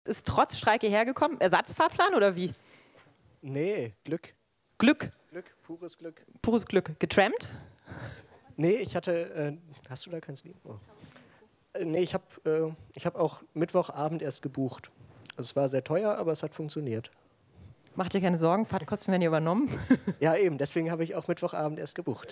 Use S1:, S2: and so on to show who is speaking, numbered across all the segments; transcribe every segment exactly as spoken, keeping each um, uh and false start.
S1: ist trotz Streike hergekommen? Ersatzfahrplan oder wie?
S2: Nee, Glück.
S1: Glück?
S2: Glück, pures Glück.
S1: Pures Glück. Getrampt?
S2: Nee, ich hatte, äh, hast du da keins liegen? Oh. Äh, nee, ich habe äh, ich hab auch Mittwochabend erst gebucht. Also es war sehr teuer, aber es hat funktioniert.
S1: Macht dir keine Sorgen, Fahrtkosten werden ja übernommen.
S2: Ja eben, deswegen habe ich auch Mittwochabend erst gebucht.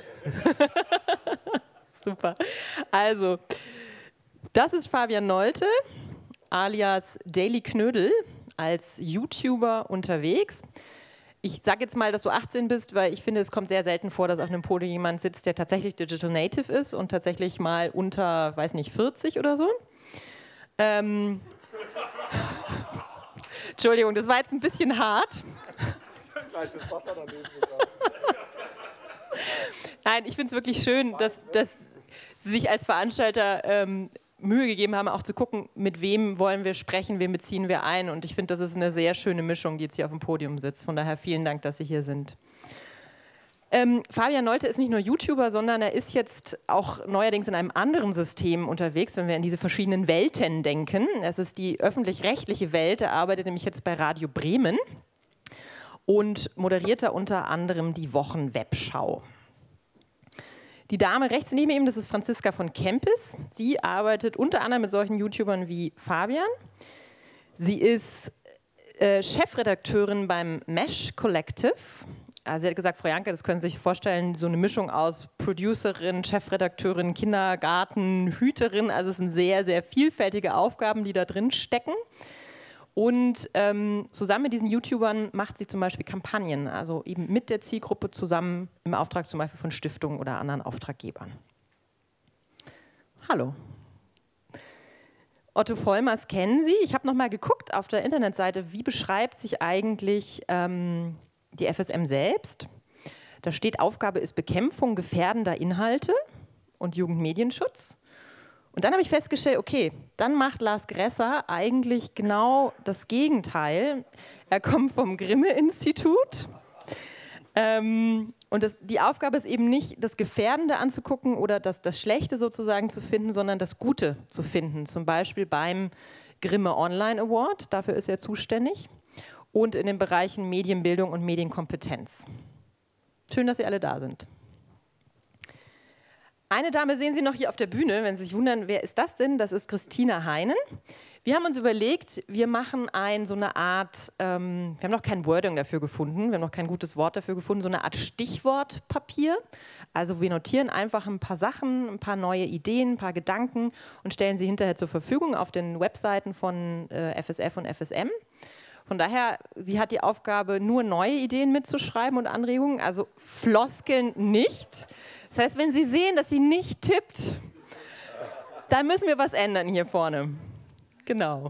S1: Super. Also, das ist Fabian Nolte, alias Daily Knödel, als YouTuber unterwegs. Ich sage jetzt mal, dass du achtzehn bist, weil ich finde, es kommt sehr selten vor, dass auf einem Podium jemand sitzt, der tatsächlich Digital Native ist und tatsächlich mal unter, weiß nicht, vierzig oder so. Ähm Entschuldigung, das war jetzt ein bisschen hart. Nein, ich finde es wirklich schön, dass, dass Sie sich als Veranstalter ähm, Mühe gegeben haben, auch zu gucken, mit wem wollen wir sprechen, wen beziehen wir ein. Und ich finde, das ist eine sehr schöne Mischung, die jetzt hier auf dem Podium sitzt. Von daher vielen Dank, dass Sie hier sind. Ähm, Fabian Nolte ist nicht nur YouTuber, sondern er ist jetzt auch neuerdings in einem anderen System unterwegs, wenn wir an diese verschiedenen Welten denken. Es ist die öffentlich-rechtliche Welt. Er arbeitet nämlich jetzt bei Radio Bremen und moderiert da unter anderem die Wochenwebschau. Die Dame rechts neben ihm, das ist Franziska von Kempis. Sie arbeitet unter anderem mit solchen YouTubern wie Fabian. Sie ist äh, Chefredakteurin beim Mesh Collective. Also sie hat gesagt, Frau Janke, das können Sie sich vorstellen, so eine Mischung aus Producerin, Chefredakteurin, Kindergarten, Hüterin. Also es sind sehr, sehr vielfältige Aufgaben, die da drin stecken. Und ähm, zusammen mit diesen YouTubern macht sie zum Beispiel Kampagnen, also eben mit der Zielgruppe zusammen im Auftrag zum Beispiel von Stiftungen oder anderen Auftraggebern. Hallo. Otto Vollmers kennen Sie. Ich habe noch mal geguckt auf der Internetseite, wie beschreibt sich eigentlich ähm, die F S M selbst. Da steht, Aufgabe ist Bekämpfung gefährdender Inhalte und Jugendmedienschutz. Und dann habe ich festgestellt, okay, dann macht Lars Gresser eigentlich genau das Gegenteil. Er kommt vom Grimme-Institut. Ähm, und das, die Aufgabe ist eben nicht, das Gefährdende anzugucken oder das, das Schlechte sozusagen zu finden, sondern das Gute zu finden. Zum Beispiel beim Grimme Online Award, dafür ist er zuständig. Und in den Bereichen Medienbildung und Medienkompetenz. Schön, dass Sie alle da sind. Eine Dame sehen Sie noch hier auf der Bühne, wenn Sie sich wundern, wer ist das denn? Das ist Christina Heinen. Wir haben uns überlegt, wir machen ein, so eine Art, ähm, wir haben noch kein Wording dafür gefunden, wir haben noch kein gutes Wort dafür gefunden, so eine Art Stichwortpapier. Also wir notieren einfach ein paar Sachen, ein paar neue Ideen, ein paar Gedanken und stellen sie hinterher zur Verfügung auf den Webseiten von äh, F S F und F S M. Von daher, sie hat die Aufgabe, nur neue Ideen mitzuschreiben und Anregungen, also Floskeln nicht. Das heißt, wenn Sie sehen, dass sie nicht tippt, dann müssen wir was ändern hier vorne. Genau.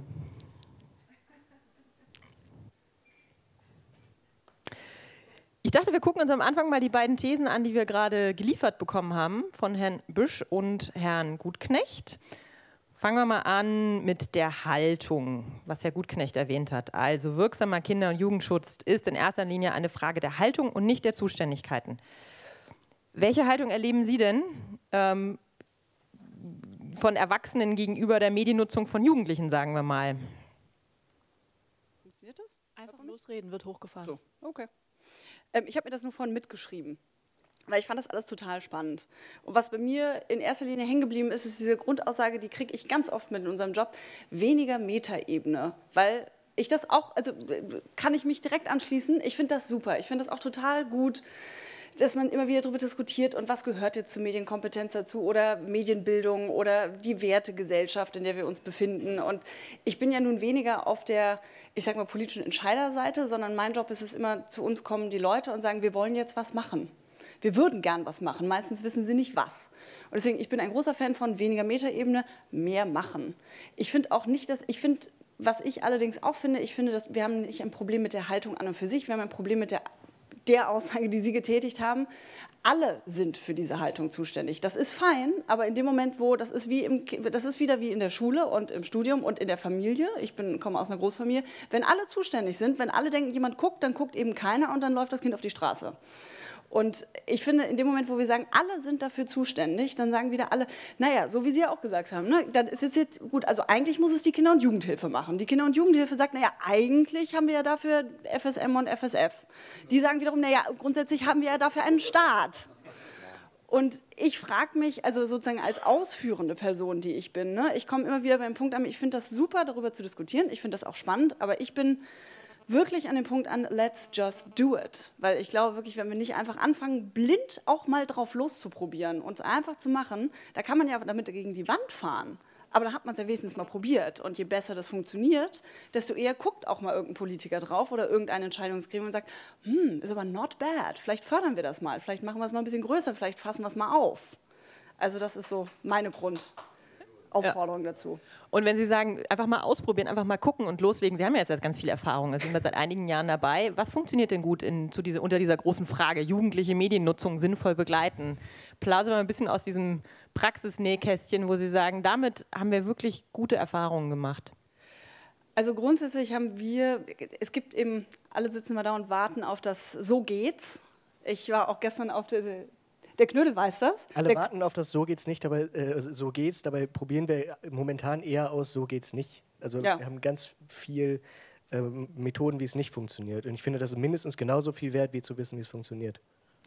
S1: Ich dachte, wir gucken uns am Anfang mal die beiden Thesen an, die wir gerade geliefert bekommen haben von Herrn Büsch und Herrn Gutknecht. Fangen wir mal an mit der Haltung, was Herr Gutknecht erwähnt hat. Also wirksamer Kinder- und Jugendschutz ist in erster Linie eine Frage der Haltung und nicht der Zuständigkeiten. Welche Haltung erleben Sie denn ähm, von Erwachsenen gegenüber der Mediennutzung von Jugendlichen, sagen wir mal?
S3: Funktioniert das? Einfach losreden, wird hochgefahren.
S4: So, okay. Ähm, ich habe mir das nur vorhin mitgeschrieben, weil ich fand das alles total spannend. Und was bei mir in erster Linie hängen geblieben ist, ist diese Grundaussage, die kriege ich ganz oft mit in unserem Job, weniger Metaebene, weil ich das auch, also kann ich mich direkt anschließen, ich finde das super, ich finde das auch total gut, dass man immer wieder darüber diskutiert und was gehört jetzt zur Medienkompetenz dazu oder Medienbildung oder die Wertegesellschaft, in der wir uns befinden. Und ich bin ja nun weniger auf der, ich sag mal, politischen Entscheiderseite, sondern mein Job ist es immer, zu uns kommen die Leute und sagen, wir wollen jetzt was machen. Wir würden gern was machen, meistens wissen sie nicht was. Und deswegen, ich bin ein großer Fan von weniger Metaebene, mehr machen. Ich finde auch nicht, dass, ich finde, was ich allerdings auch finde, ich finde, dass wir haben nicht ein Problem mit der Haltung an und für sich, wir haben ein Problem mit der der Aussage, die Sie getätigt haben, alle sind für diese Haltung zuständig. Das ist fein, aber in dem Moment, wo, das ist, wie im, das ist wieder wie in der Schule und im Studium und in der Familie, ich bin, komme aus einer Großfamilie, wenn alle zuständig sind, wenn alle denken, jemand guckt, dann guckt eben keiner und dann läuft das Kind auf die Straße. Und ich finde, in dem Moment, wo wir sagen, alle sind dafür zuständig, dann sagen wieder alle, naja, so wie Sie ja auch gesagt haben, ne, dann ist jetzt, jetzt gut, also eigentlich muss es die Kinder- und Jugendhilfe machen. Die Kinder- und Jugendhilfe sagt, naja, eigentlich haben wir ja dafür F S M und F S F. Die sagen wiederum, naja, grundsätzlich haben wir ja dafür einen Staat. Und ich frage mich, also sozusagen als ausführende Person, die ich bin, ne, ich komme immer wieder beim Punkt an, ich finde das super, darüber zu diskutieren, ich finde das auch spannend, aber ich bin wirklich an dem Punkt an, let's just do it. Weil ich glaube wirklich, wenn wir nicht einfach anfangen, blind auch mal drauf loszuprobieren, uns einfach zu machen, da kann man ja damit gegen die Wand fahren. Aber dann hat man es ja wenigstens mal probiert. Und je besser das funktioniert, desto eher guckt auch mal irgendein Politiker drauf oder irgendein Entscheidungsgremium und sagt, hm, ist aber not bad, vielleicht fördern wir das mal, vielleicht machen wir es mal ein bisschen größer, vielleicht fassen wir es mal auf. Also das ist so meine Grund. Aufforderung ja. dazu.
S1: Und wenn Sie sagen, einfach mal ausprobieren, einfach mal gucken und loslegen, Sie haben ja jetzt ganz viel Erfahrung, Sie sind seit einigen Jahren dabei. Was funktioniert denn gut in, zu diese, unter dieser großen Frage, jugendliche Mediennutzung sinnvoll begleiten? Plaudern wir mal ein bisschen aus diesem Praxisnähkästchen, wo Sie sagen, damit haben wir wirklich gute Erfahrungen gemacht.
S4: Also grundsätzlich haben wir, es gibt eben, alle sitzen mal da und warten auf das So geht's. Ich war auch gestern auf der... Der Knödel weiß das.
S2: Alle
S4: der
S2: warten auf das So geht's nicht, dabei äh, so geht's. Dabei probieren wir momentan eher aus So geht's nicht. Also
S4: ja.
S2: wir haben ganz viel ähm, Methoden, wie es nicht funktioniert. Und ich finde, das ist mindestens genauso viel wert, wie zu wissen, wie es funktioniert.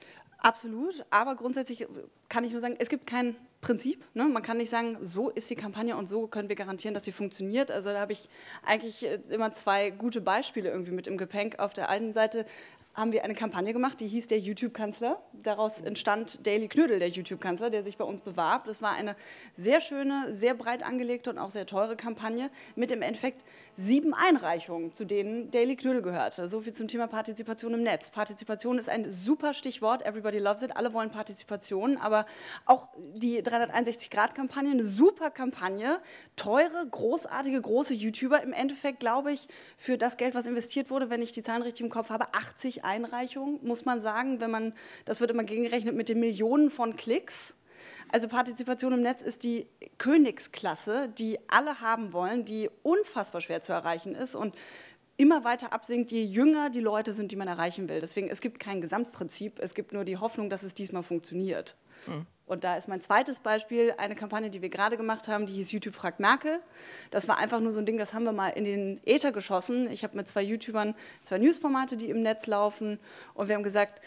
S4: Absolut, aber grundsätzlich kann ich nur sagen, es gibt kein Prinzip. Ne? Man kann nicht sagen, so ist die Kampagne und so können wir garantieren, dass sie funktioniert. Also da habe ich eigentlich immer zwei gute Beispiele irgendwie mit im Gepäck. Auf der einen Seite haben wir eine Kampagne gemacht, die hieß der YouTube-Kanzler. Daraus entstand Daily Knödel, der YouTube-Kanzler, der sich bei uns bewarb. Das war eine sehr schöne, sehr breit angelegte und auch sehr teure Kampagne mit im Endeffekt sieben Einreichungen, zu denen Daily Knödel gehörte. So viel zum Thema Partizipation im Netz. Partizipation ist ein super Stichwort, everybody loves it, alle wollen Partizipation, aber auch die dreihunderteinundsechzig Grad Kampagne, eine super Kampagne, teure, großartige, große YouTuber, im Endeffekt glaube ich, für das Geld, was investiert wurde, wenn ich die Zahlen richtig im Kopf habe, achtzig Einreichungen, muss man sagen, wenn man, das wird immer gegengerechnet mit den Millionen von Klicks. Also Partizipation im Netz ist die Königsklasse, die alle haben wollen, die unfassbar schwer zu erreichen ist und immer weiter absinkt, je jünger die Leute sind, die man erreichen will. Deswegen, es gibt kein Gesamtprinzip, es gibt nur die Hoffnung, dass es diesmal funktioniert. Mhm. Und da ist mein zweites Beispiel eine Kampagne, die wir gerade gemacht haben, die hieß YouTube fragt Merkel. Das war einfach nur so ein Ding, das haben wir mal in den Äther geschossen. Ich habe mit zwei YouTubern zwei Newsformate, die im Netz laufen, und wir haben gesagt,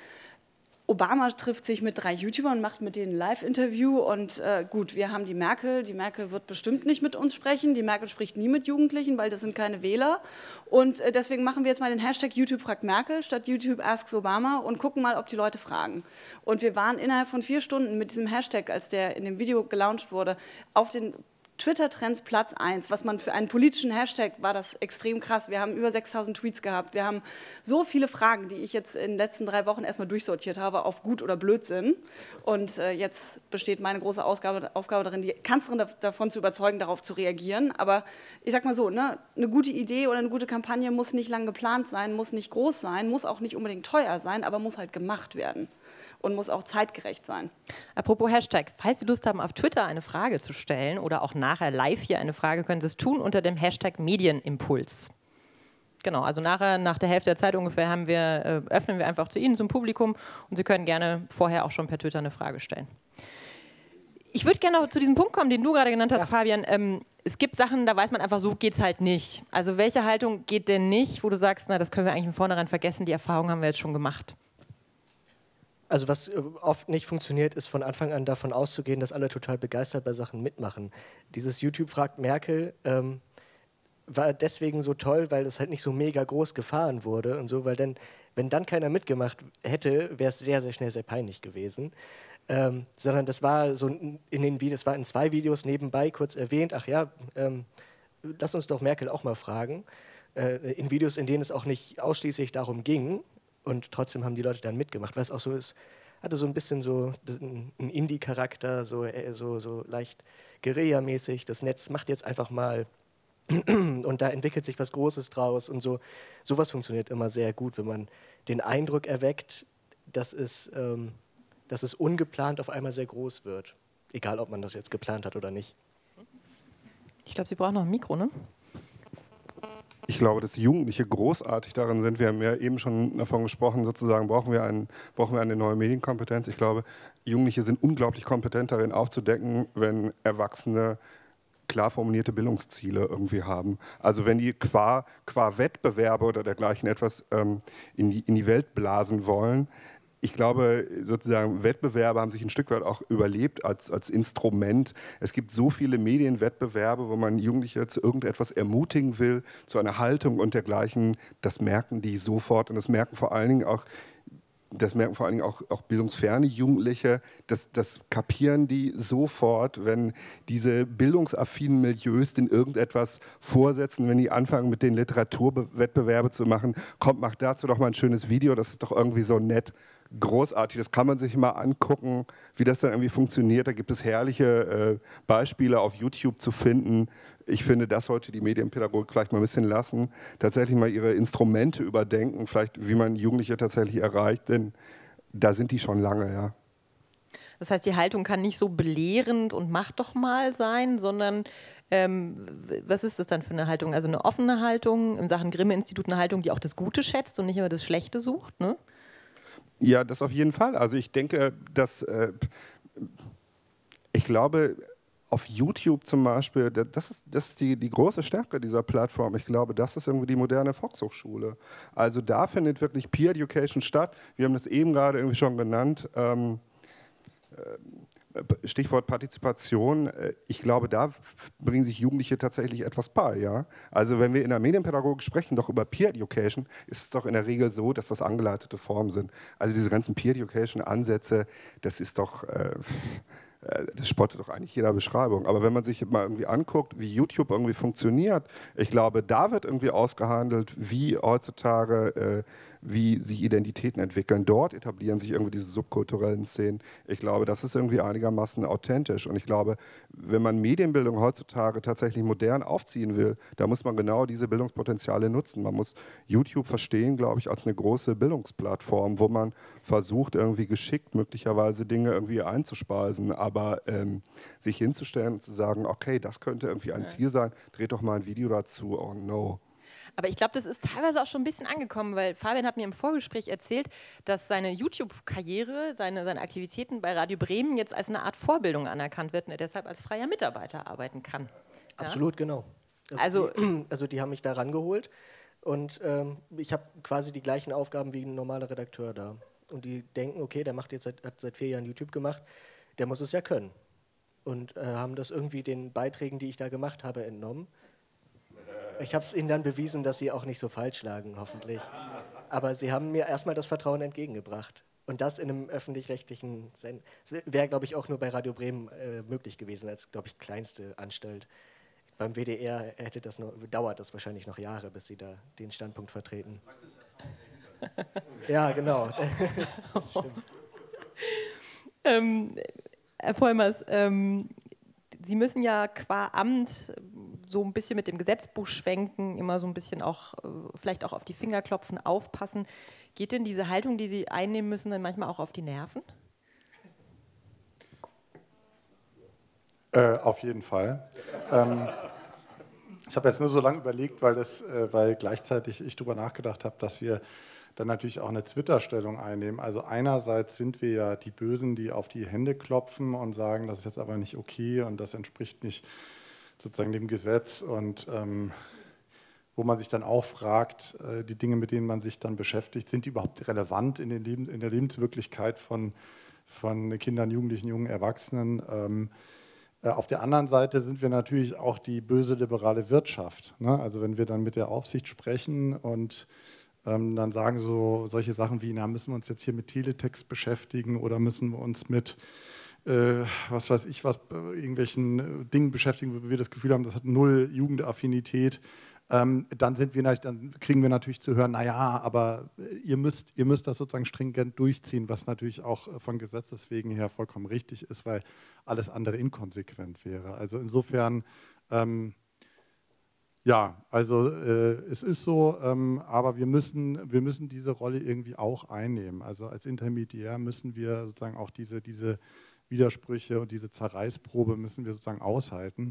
S4: Obama trifft sich mit drei YouTubern und macht mit denen ein Live-Interview und äh, gut, wir haben die Merkel, die Merkel wird bestimmt nicht mit uns sprechen, die Merkel spricht nie mit Jugendlichen, weil das sind keine Wähler, und äh, deswegen machen wir jetzt mal den Hashtag YouTube fragt Merkel statt YouTube asks Obama und gucken mal, ob die Leute fragen. Und wir waren innerhalb von vier Stunden mit diesem Hashtag, als der in dem Video gelauncht wurde, auf den Twitter-Trends Platz eins, was man für einen politischen Hashtag, war das extrem krass. Wir haben über sechstausend Tweets gehabt. Wir haben so viele Fragen, die ich jetzt in den letzten drei Wochen erstmal durchsortiert habe, auf Gut oder Blödsinn. Und äh, jetzt besteht meine große Ausgabe, Aufgabe darin, die Kanzlerin da, davon zu überzeugen, darauf zu reagieren. Aber ich sag mal so, ne, eine gute Idee oder eine gute Kampagne muss nicht lang geplant sein, muss nicht groß sein, muss auch nicht unbedingt teuer sein, aber muss halt gemacht werden. Und muss auch zeitgerecht sein.
S1: Apropos Hashtag, falls Sie Lust haben, auf Twitter eine Frage zu stellen oder auch nachher live hier eine Frage, können Sie es tun unter dem Hashtag Medienimpuls. Genau, also nachher, nach der Hälfte der Zeit ungefähr, haben wir, äh, öffnen wir einfach zu Ihnen, zum Publikum, und Sie können gerne vorher auch schon per Twitter eine Frage stellen. Ich würde gerne noch zu diesem Punkt kommen, den du gerade genannt hast, ja. Fabian. Ähm, es gibt Sachen, da weiß man einfach, so geht es halt nicht. Also welche Haltung geht denn nicht, wo du sagst, na, das können wir eigentlich von vornherein vergessen, die Erfahrung haben wir jetzt schon gemacht?
S2: Also was oft nicht funktioniert, ist von Anfang an davon auszugehen, dass alle total begeistert bei Sachen mitmachen. Dieses YouTube fragt Merkel ähm, war deswegen so toll, weil es halt nicht so mega groß gefahren wurde und so, weil dann, wenn dann keiner mitgemacht hätte, wäre es sehr, sehr schnell sehr peinlich gewesen. Ähm, sondern das war so in den Videos, das war in zwei Videos nebenbei kurz erwähnt, ach ja, ähm, lass uns doch Merkel auch mal fragen. Äh, in Videos, in denen es auch nicht ausschließlich darum ging. Und trotzdem haben die Leute dann mitgemacht, weil es auch so ist, hatte so ein bisschen so einen Indie-Charakter, so, so, so leicht Guerilla-mäßig. Das Netz macht jetzt einfach mal und da entwickelt sich was Großes draus und so. Sowas funktioniert immer sehr gut, wenn man den Eindruck erweckt, dass es, ähm, dass es ungeplant auf einmal sehr groß wird. Egal, ob man das jetzt geplant hat oder nicht.
S1: Ich glaube, Sie brauchen noch ein Mikro, ne?
S5: Ich glaube, dass Jugendliche großartig darin sind. Wir haben ja eben schon davon gesprochen, sozusagen brauchen wir, einen, brauchen wir eine neue Medienkompetenz. Ich glaube, Jugendliche sind unglaublich kompetent darin aufzudecken, wenn Erwachsene klar formulierte Bildungsziele irgendwie haben. Also wenn die qua, qua Wettbewerbe oder dergleichen etwas ähm, in, die, in die Welt blasen wollen. Ich glaube, sozusagen Wettbewerbe haben sich ein Stück weit auch überlebt als, als Instrument. Es gibt so viele Medienwettbewerbe, wo man Jugendliche zu irgendetwas ermutigen will, zu einer Haltung und dergleichen. Das merken die sofort und das merken vor allen Dingen auch, das merken vor allen Dingen auch, auch bildungsferne Jugendliche. Das, das kapieren die sofort, wenn diese bildungsaffinen Milieus in irgendetwas vorsetzen, wenn die anfangen mit den Literaturwettbewerbe zu machen. Kommt, macht dazu doch mal ein schönes Video, das ist doch irgendwie so nett. Großartig, das kann man sich mal angucken, wie das dann irgendwie funktioniert. Da gibt es herrliche äh, Beispiele auf YouTube zu finden. Ich finde, das sollte die Medienpädagogik vielleicht mal ein bisschen lassen, tatsächlich mal ihre Instrumente überdenken, vielleicht wie man Jugendliche tatsächlich erreicht, denn da sind die schon lange, ja.
S1: Das heißt, die Haltung kann nicht so belehrend und mach doch mal sein, sondern ähm, was ist das dann für eine Haltung? Also eine offene Haltung, in Sachen Grimme-Institut eine Haltung, die auch das Gute schätzt und nicht immer das Schlechte sucht, ne?
S5: Ja, das auf jeden Fall. Also ich denke, dass äh, ich glaube, auf YouTube zum Beispiel, das ist, das ist die, die große Stärke dieser Plattform. Ich glaube, das ist irgendwie die moderne Volkshochschule. Also da findet wirklich Peer Education statt. Wir haben das eben gerade irgendwie schon genannt. Ähm, Stichwort Partizipation. Ich glaube, da bringen sich Jugendliche tatsächlich etwas bei. Ja? Also wenn wir in der Medienpädagogik sprechen, doch über Peer Education, ist es doch in der Regel so, dass das angeleitete Formen sind. Also diese ganzen Peer Education Ansätze, das ist doch... Äh, das spottet doch eigentlich jeder Beschreibung. Aber wenn man sich mal irgendwie anguckt, wie YouTube irgendwie funktioniert, ich glaube, da wird irgendwie ausgehandelt, wie heutzutage, äh, wie sich Identitäten entwickeln. Dort etablieren sich irgendwie diese subkulturellen Szenen. Ich glaube, das ist irgendwie einigermaßen authentisch. Und ich glaube, wenn man Medienbildung heutzutage tatsächlich modern aufziehen will, da muss man genau diese Bildungspotenziale nutzen. Man muss YouTube verstehen, glaube ich, als eine große Bildungsplattform, wo man versucht, irgendwie geschickt möglicherweise Dinge irgendwie einzuspeisen. Aber ähm, sich hinzustellen und zu sagen, okay, das könnte irgendwie ein Ziel sein, dreht doch mal ein Video dazu, oh no.
S1: Aber ich glaube, das ist teilweise auch schon ein bisschen angekommen, weil Fabian hat mir im Vorgespräch erzählt, dass seine YouTube-Karriere, seine, seine Aktivitäten bei Radio Bremen jetzt als eine Art Vorbildung anerkannt wird und er deshalb als freier Mitarbeiter arbeiten kann.
S2: Absolut, ja? Genau. Also, also, die, also die haben mich da rangeholt und ähm, ich habe quasi die gleichen Aufgaben wie ein normaler Redakteur da. Und die denken, okay, der macht jetzt seit, hat seit vier Jahren YouTube gemacht, der muss es ja können. Und äh, haben das irgendwie den Beiträgen, die ich da gemacht habe, entnommen. Ich habe es ihnen dann bewiesen, dass sie auch nicht so falsch lagen, hoffentlich. Aber sie haben mir erstmal das Vertrauen entgegengebracht. Und das in einem öffentlich-rechtlichen Sender. Das wäre, glaube ich, auch nur bei Radio Bremen äh, möglich gewesen, als, glaube ich, kleinste Anstalt. Beim W D R hätte das nur, dauert das wahrscheinlich noch Jahre, bis sie da den Standpunkt vertreten. Ja, genau. Das stimmt.
S1: Ähm, Herr Vollmers, ähm, Sie müssen ja qua Amt so ein bisschen mit dem Gesetzbuch schwenken, immer so ein bisschen auch, vielleicht auch auf die Finger klopfen, aufpassen. Geht denn diese Haltung, die Sie einnehmen müssen, dann manchmal auch auf die Nerven?
S6: Äh, auf jeden Fall. ähm, ich habe jetzt nur so lange überlegt, weil, das, äh, weil gleichzeitig ich darüber nachgedacht habe, dass wir dann natürlich auch eine Twitter-Stellung einnehmen. Also einerseits sind wir ja die Bösen, die auf die Hände klopfen und sagen, das ist jetzt aber nicht okay und das entspricht nicht sozusagen dem Gesetz und ähm, wo man sich dann auch fragt, äh, die Dinge, mit denen man sich dann beschäftigt, sind die überhaupt relevant in, den Leben, in der Lebenswirklichkeit von, von Kindern, Jugendlichen, jungen Erwachsenen. Ähm, äh, auf der anderen Seite sind wir natürlich auch die böse liberale Wirtschaft. Ne? Also wenn wir dann mit der Aufsicht sprechen und Ähm, dann sagen so solche Sachen wie, na, müssen wir uns jetzt hier mit Teletext beschäftigen oder müssen wir uns mit, äh, was weiß ich, was, äh, irgendwelchen äh, Dingen beschäftigen, wo wir das Gefühl haben, das hat null Jugendaffinität, ähm, dann, sind wir, dann kriegen wir natürlich zu hören, naja, aber ihr müsst, ihr müsst das sozusagen stringent durchziehen, was natürlich auch von Gesetzes wegen her vollkommen richtig ist, weil alles andere inkonsequent wäre. Also insofern... Ähm, Ja, also äh, es ist so, ähm, aber wir müssen, wir müssen diese Rolle irgendwie auch einnehmen. Also als Intermediär müssen wir sozusagen auch diese, diese Widersprüche und diese Zerreißprobe müssen wir sozusagen aushalten.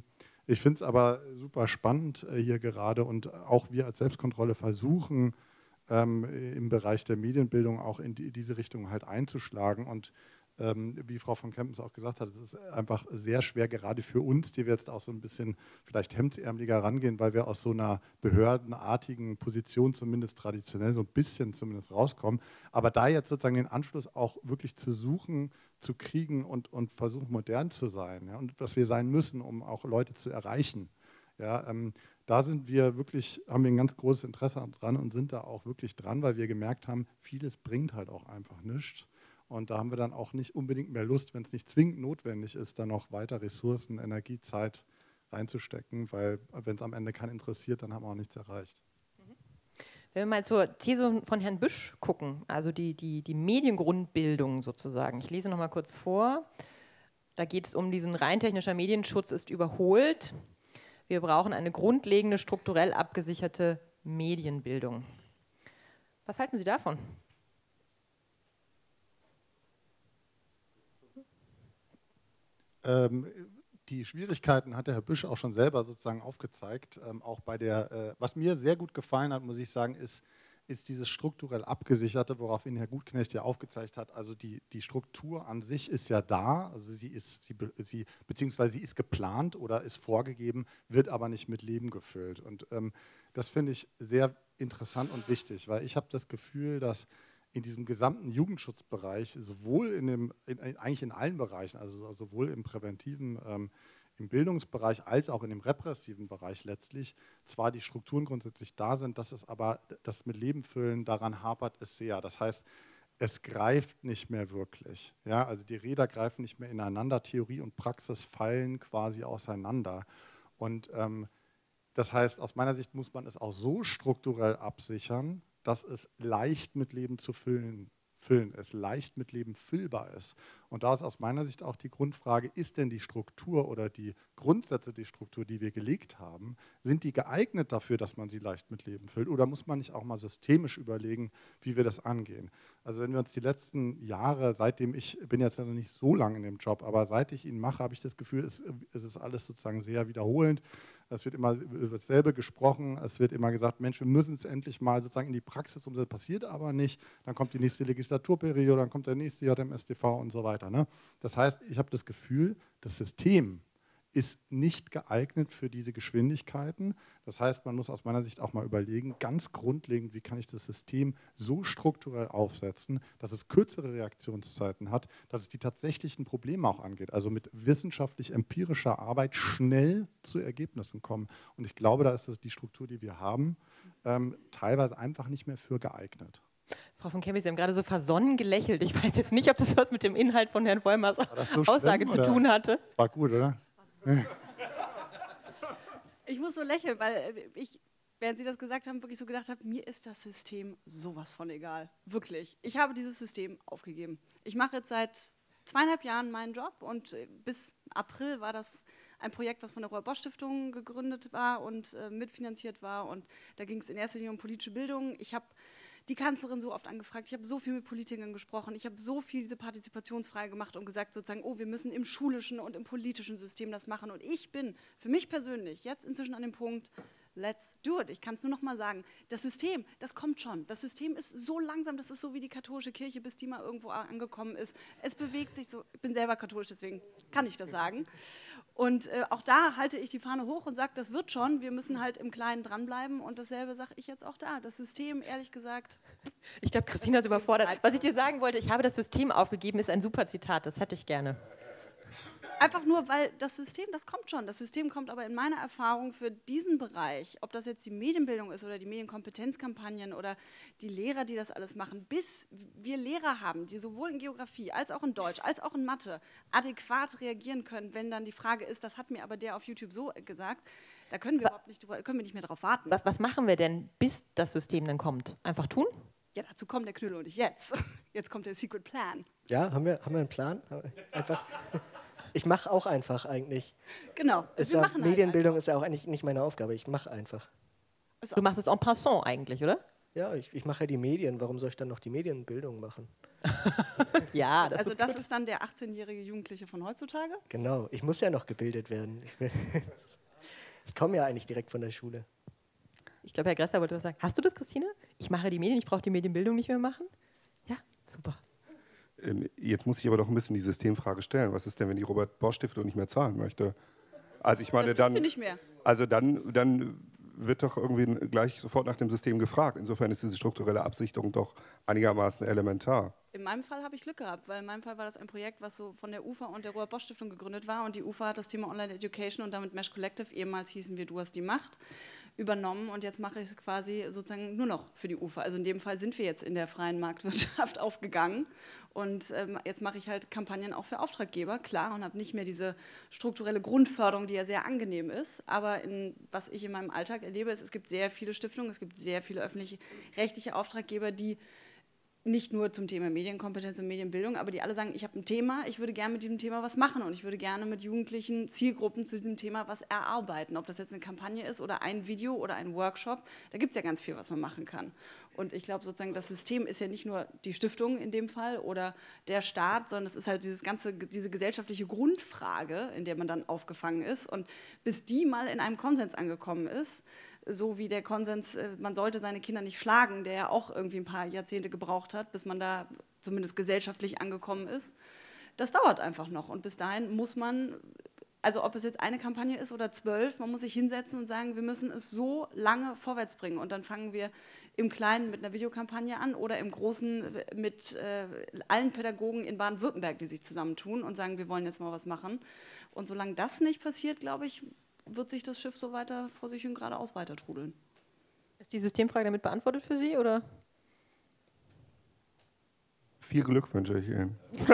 S6: Ich finde es aber super spannend äh, hier gerade und auch wir als Selbstkontrolle versuchen, ähm, im Bereich der Medienbildung auch in die, diese Richtung halt einzuschlagen. Und ähm, wie Frau von Kempens auch gesagt hat, es ist einfach sehr schwer, gerade für uns, die wir jetzt auch so ein bisschen vielleicht hemdsärmeliger rangehen, weil wir aus so einer behördenartigen Position zumindest traditionell so ein bisschen zumindest rauskommen. Aber da jetzt sozusagen den Anschluss auch wirklich zu suchen, zu kriegen und, und versuchen, modern zu sein, ja, und was wir sein müssen, um auch Leute zu erreichen. Ja, ähm, da sind wir wirklich, haben wir ein ganz großes Interesse dran und sind da auch wirklich dran, weil wir gemerkt haben, vieles bringt halt auch einfach nichts. Und da haben wir dann auch nicht unbedingt mehr Lust, wenn es nicht zwingend notwendig ist, dann noch weiter Ressourcen, Energie, Zeit reinzustecken, weil wenn es am Ende keinen interessiert, dann haben wir auch nichts erreicht.
S1: Wenn wir mal zur These von Herrn Büsch gucken, also die, die, die Mediengrundbildung sozusagen. Ich lese noch mal kurz vor. Da geht es um diesen rein technischer Medienschutz ist überholt. Wir brauchen eine grundlegende, strukturell abgesicherte Medienbildung. Was halten Sie davon?
S6: Ähm, die Schwierigkeiten hat der Herr Büsch auch schon selber sozusagen aufgezeigt. Ähm, auch bei der, äh, was mir sehr gut gefallen hat, muss ich sagen, ist, ist dieses strukturell Abgesicherte, worauf Ihnen Herr Gutknecht ja aufgezeigt hat. Also die, die Struktur an sich ist ja da, also sie ist, sie, sie, beziehungsweise sie ist geplant oder ist vorgegeben, wird aber nicht mit Leben gefüllt. Und ähm, das finde ich sehr interessant und wichtig, weil ich habe das Gefühl, dass in diesem gesamten Jugendschutzbereich, sowohl in dem, in, eigentlich in allen Bereichen, also sowohl im präventiven, ähm, im Bildungsbereich als auch in dem repressiven Bereich letztlich, zwar die Strukturen grundsätzlich da sind, dass es aber das mit Leben füllen daran hapert es sehr. Das heißt, es greift nicht mehr wirklich. Ja? Also die Räder greifen nicht mehr ineinander, Theorie und Praxis fallen quasi auseinander. Und ähm, das heißt, aus meiner Sicht muss man es auch so strukturell absichern, dass es leicht mit Leben zu füllen, füllen ist, leicht mit Leben füllbar ist. Und da ist aus meiner Sicht auch die Grundfrage, ist denn die Struktur oder die Grundsätze, die Struktur, die wir gelegt haben, sind die geeignet dafür, dass man sie leicht mit Leben füllt? Oder muss man nicht auch mal systemisch überlegen, wie wir das angehen? Also wenn wir uns die letzten Jahre, seitdem ich, bin jetzt ja noch nicht so lange in dem Job, aber seit ich ihn mache, habe ich das Gefühl, es, es ist alles sozusagen sehr wiederholend. Es wird immer über dasselbe gesprochen, es wird immer gesagt, Mensch, wir müssen es endlich mal sozusagen in die Praxis umsetzen, das passiert aber nicht. Dann kommt die nächste Legislaturperiode, dann kommt der nächste J M S T V und so weiter. Ne? Das heißt, ich habe das Gefühl, das System ist nicht geeignet für diese Geschwindigkeiten. Das heißt, man muss aus meiner Sicht auch mal überlegen, ganz grundlegend, wie kann ich das System so strukturell aufsetzen, dass es kürzere Reaktionszeiten hat, dass es die tatsächlichen Probleme auch angeht. Also mit wissenschaftlich-empirischer Arbeit schnell zu Ergebnissen kommen. Und ich glaube, da ist das die Struktur, die wir haben, ähm, teilweise einfach nicht mehr für geeignet.
S1: Frau von Kempis, Sie haben gerade so versonnen gelächelt. Ich weiß jetzt nicht, ob das was mit dem Inhalt von Herrn Vollmers so Aussage schlimm, zu tun hatte.
S6: War gut, oder?
S4: Ich muss so lächeln, weil ich, während Sie das gesagt haben, wirklich so gedacht habe, mir ist das System sowas von egal. Wirklich. Ich habe dieses System aufgegeben. Ich mache jetzt seit zweieinhalb Jahren meinen Job und bis April war das ein Projekt, was von der Robert-Bosch-Stiftung gegründet war und äh, mitfinanziert war. Und da ging es in erster Linie um politische Bildung. Ich habe die Kanzlerin so oft angefragt, ich habe so viel mit Politikern gesprochen, ich habe so viel diese Partizipationsfrage gemacht und gesagt sozusagen, oh, wir müssen im schulischen und im politischen System das machen. Und ich bin für mich persönlich jetzt inzwischen an dem Punkt, let's do it. Ich kann es nur noch mal sagen, das System, das kommt schon. Das System ist so langsam, das ist so wie die katholische Kirche, bis die mal irgendwo angekommen ist. Es bewegt sich so, ich bin selber katholisch, deswegen kann ich das sagen. Und äh, auch da halte ich die Fahne hoch und sage, das wird schon, wir müssen halt im Kleinen dranbleiben und dasselbe sage ich jetzt auch da. Das System, ehrlich gesagt.
S1: Ich glaube, Christina ist überfordert. Was ich dir sagen wollte, ich habe das System aufgegeben, ist ein super Zitat, das hätte ich gerne.
S4: Einfach nur, weil das System, das kommt schon. Das System kommt aber in meiner Erfahrung für diesen Bereich, ob das jetzt die Medienbildung ist oder die Medienkompetenzkampagnen oder die Lehrer, die das alles machen, bis wir Lehrer haben, die sowohl in Geografie als auch in Deutsch, als auch in Mathe adäquat reagieren können, wenn dann die Frage ist, das hat mir aber der auf YouTube so gesagt, da können wir überhaupt nicht, können wir nicht mehr darauf warten.
S1: Was, was machen wir denn, bis das System dann kommt? Einfach tun?
S4: Ja, dazu kommt der Knüller und nicht jetzt. Jetzt kommt der Secret Plan.
S2: Ja, haben wir, haben wir einen Plan? Einfach... Ich mache auch einfach eigentlich.
S4: Genau.
S2: Ist ja, Medienbildung halt ist ja auch eigentlich nicht meine Aufgabe. Ich mache einfach.
S1: Du machst es en passant eigentlich, oder?
S2: Ja, ich, ich mache ja die Medien. Warum soll ich dann noch die Medienbildung machen?
S1: Ja, das
S4: also
S1: ist
S4: das
S1: gut.
S4: ist dann der achtzehnjährige Jugendliche von heutzutage?
S2: Genau. Ich muss ja noch gebildet werden. Ich will Ich komme ja eigentlich direkt von der Schule.
S1: Ich glaube, Herr Gresser wollte was sagen. Hast du das, Christine? Ich mache die Medien, ich brauche die Medienbildung nicht mehr machen? Ja, super.
S5: Ähm, jetzt muss ich aber doch ein bisschen die Systemfrage stellen. Was ist denn, wenn die Robert-Bosch-Stiftung nicht mehr zahlen möchte? Also ich meine,
S4: Das tut
S5: dann,
S4: sie nicht mehr.
S5: Also dann, dann wird doch irgendwie gleich sofort nach dem System gefragt. Insofern ist diese strukturelle Absicherung doch einigermaßen elementar.
S4: In meinem Fall habe ich Glück gehabt, weil in meinem Fall war das ein Projekt, was so von der U F A und der Robert-Bosch-Stiftung gegründet war und die U F A hat das Thema Online Education und damit Mesh Collective, ehemals hießen wir Du hast die Macht, übernommen und jetzt mache ich es quasi sozusagen nur noch für die U F A. Also in dem Fall sind wir jetzt in der freien Marktwirtschaft aufgegangen und ähm, jetzt mache ich halt Kampagnen auch für Auftraggeber, klar, und habe nicht mehr diese strukturelle Grundförderung, die ja sehr angenehm ist, aber in, was ich in meinem Alltag erlebe, ist, es gibt sehr viele Stiftungen, es gibt sehr viele öffentliche rechtliche Auftraggeber, die nicht nur zum Thema Medienkompetenz und Medienbildung, aber die alle sagen, ich habe ein Thema, ich würde gerne mit diesem Thema was machen und ich würde gerne mit jugendlichen Zielgruppen zu diesem Thema was erarbeiten. Ob das jetzt eine Kampagne ist oder ein Video oder ein Workshop, da gibt es ja ganz viel, was man machen kann. Und ich glaube sozusagen, das System ist ja nicht nur die Stiftung in dem Fall oder der Staat, sondern es ist halt dieses ganze, diese gesellschaftliche Grundfrage, in der man dann aufgefangen ist. Und bis die mal in einem Konsens angekommen ist, so wie der Konsens, man sollte seine Kinder nicht schlagen, der ja auch irgendwie ein paar Jahrzehnte gebraucht hat, bis man da zumindest gesellschaftlich angekommen ist. Das dauert einfach noch und bis dahin muss man, also ob es jetzt eine Kampagne ist oder zwölf, man muss sich hinsetzen und sagen, wir müssen es so lange vorwärts bringen und dann fangen wir im Kleinen mit einer Videokampagne an oder im Großen mit äh, allen Pädagogen in Baden-Württemberg, die sich zusammentun und sagen, wir wollen jetzt mal was machen. Und solange das nicht passiert, glaube ich, wird sich das Schiff so weiter vor sich hin geradeaus weiter trudeln.
S1: Ist die Systemfrage damit beantwortet für Sie, oder?
S5: Viel Glück wünsche ich Ihnen.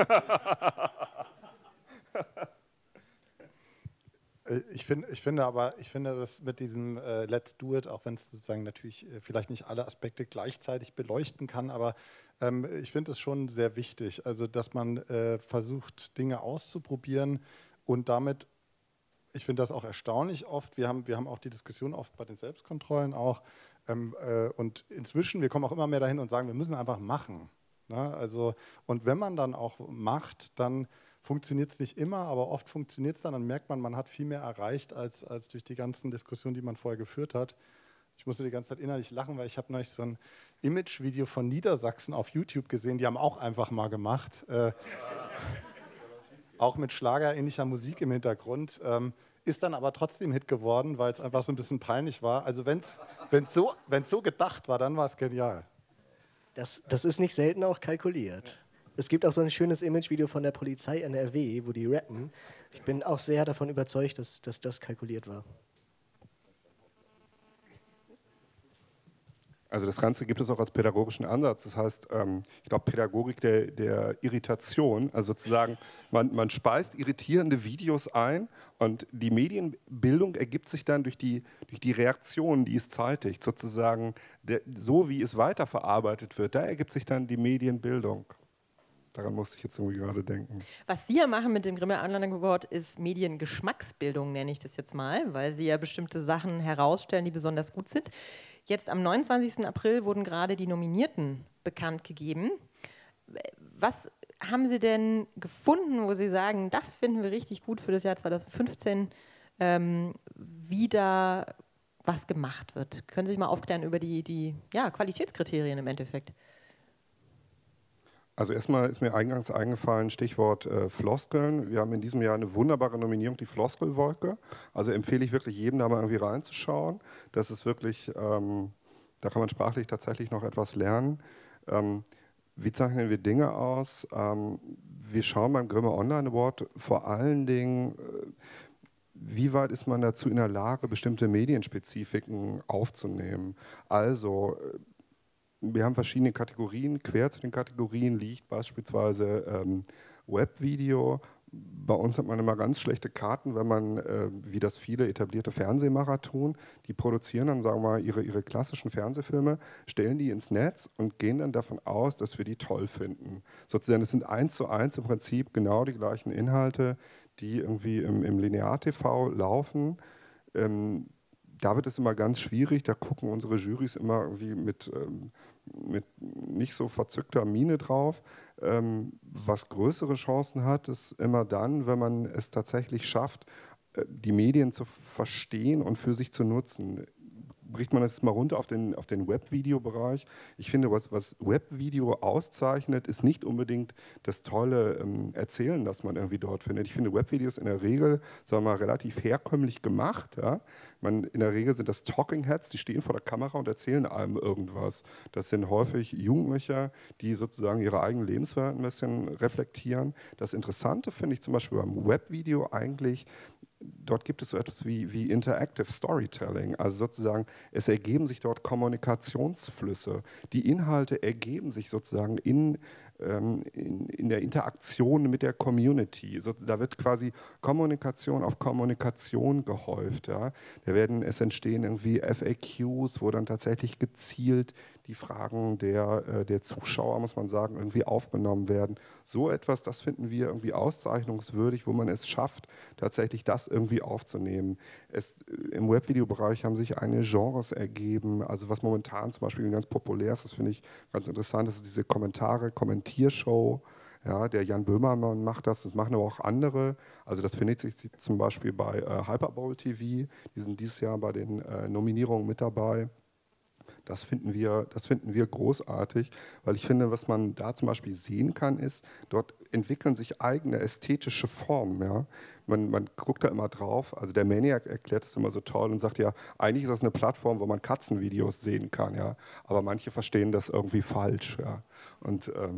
S6: Ich, find, ich finde aber, ich finde das mit diesem äh, Let's Do It, auch wenn es sozusagen natürlich äh, vielleicht nicht alle Aspekte gleichzeitig beleuchten kann, aber ähm, ich finde es schon sehr wichtig, also dass man äh, versucht, Dinge auszuprobieren und damit. Ich finde das auch erstaunlich oft. Wir haben, wir haben auch die Diskussion oft bei den Selbstkontrollen auch. Ähm, äh, und inzwischen, wir kommen auch immer mehr dahin und sagen, wir müssen einfach machen. Ne? Also, und wenn man dann auch macht, dann funktioniert es nicht immer, aber oft funktioniert es dann. Dann merkt man, man hat viel mehr erreicht, als, als durch die ganzen Diskussionen, die man vorher geführt hat. Ich musste die ganze Zeit innerlich lachen, weil ich habe neulich so ein Image-Video von Niedersachsen auf YouTube gesehen. Die haben auch einfach mal gemacht. Äh, auch mit schlagerähnlicher Musik im Hintergrund, ähm, ist dann aber trotzdem Hit geworden, weil es einfach so ein bisschen peinlich war. Also wenn es so, wenn's so gedacht war, dann war es genial.
S2: Das, das ist nicht selten auch kalkuliert. Es gibt auch so ein schönes Imagevideo von der Polizei N R W, wo die rappen. Ich bin auch sehr davon überzeugt, dass, dass das kalkuliert war.
S5: Also das Ganze gibt es auch als pädagogischen Ansatz. Das heißt, ähm, ich glaube, Pädagogik der, der Irritation, also sozusagen, man, man speist irritierende Videos ein und die Medienbildung ergibt sich dann durch die, durch die Reaktion, die es zeitigt, sozusagen, der, so wie es weiterverarbeitet wird, da ergibt sich dann die Medienbildung. Daran musste ich jetzt irgendwie gerade denken.
S1: Was Sie ja machen mit dem Grimme Online Award ist Mediengeschmacksbildung, nenne ich das jetzt mal, weil Sie ja bestimmte Sachen herausstellen, die besonders gut sind. Jetzt am neunundzwanzigsten April wurden gerade die Nominierten bekannt gegeben. Was haben Sie denn gefunden, wo Sie sagen, das finden wir richtig gut für das Jahr zweitausendfünfzehn, ähm, wie da was gemacht wird? Können Sie sich mal aufklären über die, die ja, Qualitätskriterien im Endeffekt?
S5: Also erstmal ist mir eingangs eingefallen, Stichwort äh, Floskeln. Wir haben in diesem Jahr eine wunderbare Nominierung, die Floskelwolke. Also empfehle ich wirklich jedem, da mal irgendwie reinzuschauen. Das ist wirklich, ähm, da kann man sprachlich tatsächlich noch etwas lernen. Ähm, wie zeichnen wir Dinge aus? Ähm, wir schauen beim Grimme Online Award vor allen Dingen, äh, wie weit ist man dazu in der Lage, bestimmte Medienspezifiken aufzunehmen. Also wir haben verschiedene Kategorien. Quer zu den Kategorien liegt beispielsweise ähm, Webvideo. Bei uns hat man immer ganz schlechte Karten, wenn man, äh, wie das viele etablierte Fernsehmacher tun, die produzieren dann, sagen wir mal, ihre, ihre klassischen Fernsehfilme, stellen die ins Netz und gehen dann davon aus, dass wir die toll finden. Sozusagen, es sind eins zu eins im Prinzip genau die gleichen Inhalte, die irgendwie im, im Linear-T V laufen. Ähm, Da wird es immer ganz schwierig, da gucken unsere Jurys immer irgendwie mit, ähm, mit nicht so verzückter Miene drauf. Ähm, was größere Chancen hat, ist immer dann, wenn man es tatsächlich schafft, die Medien zu verstehen und für sich zu nutzen. Bricht man das jetzt mal runter auf den, auf den Webvideobereich. Ich finde, was, was Webvideo auszeichnet, ist nicht unbedingt das tolle ähm, Erzählen, das man irgendwie dort findet. Ich finde Webvideos in der Regel, sagen wir mal, relativ herkömmlich gemacht. Ja? Man, in der Regel sind das Talking Heads, die stehen vor der Kamera und erzählen einem irgendwas. Das sind häufig Jugendliche, die sozusagen ihre eigenen Lebenswelt ein bisschen reflektieren. Das Interessante finde ich zum Beispiel beim Webvideo eigentlich, dort gibt es so etwas wie, wie Interactive Storytelling, also sozusagen, es ergeben sich dort Kommunikationsflüsse. Die Inhalte ergeben sich sozusagen in, ähm, in, in der Interaktion mit der Community. So, da wird quasi Kommunikation auf Kommunikation gehäuft. Ja. Da werden, es entstehen irgendwie F A Qs, wo dann tatsächlich gezielt die Fragen der, äh, der Zuschauer, muss man sagen, irgendwie aufgenommen werden. So etwas, das finden wir irgendwie auszeichnungswürdig, wo man es schafft, tatsächlich das irgendwie aufzunehmen. Es, im Webvideobereich haben sich einige Genres ergeben, also was momentan zum Beispiel ganz populär ist, das finde ich ganz interessant, das ist diese Kommentare, Kommentiershow. Ja, der Jan Böhmermann macht das, das machen aber auch andere. Also das findet sich zum Beispiel bei äh, Hyperbowl T V, die sind dieses Jahr bei den äh, Nominierungen mit dabei. Das finden wir, das finden wir großartig, weil ich finde, was man da zum Beispiel sehen kann, ist, dort entwickeln sich eigene ästhetische Formen. Ja? Man, man guckt da immer drauf, also der Maniac erklärt das immer so toll und sagt ja, eigentlich ist das eine Plattform, wo man Katzenvideos sehen kann, ja? Aber manche verstehen das irgendwie falsch. Ja? Und ähm,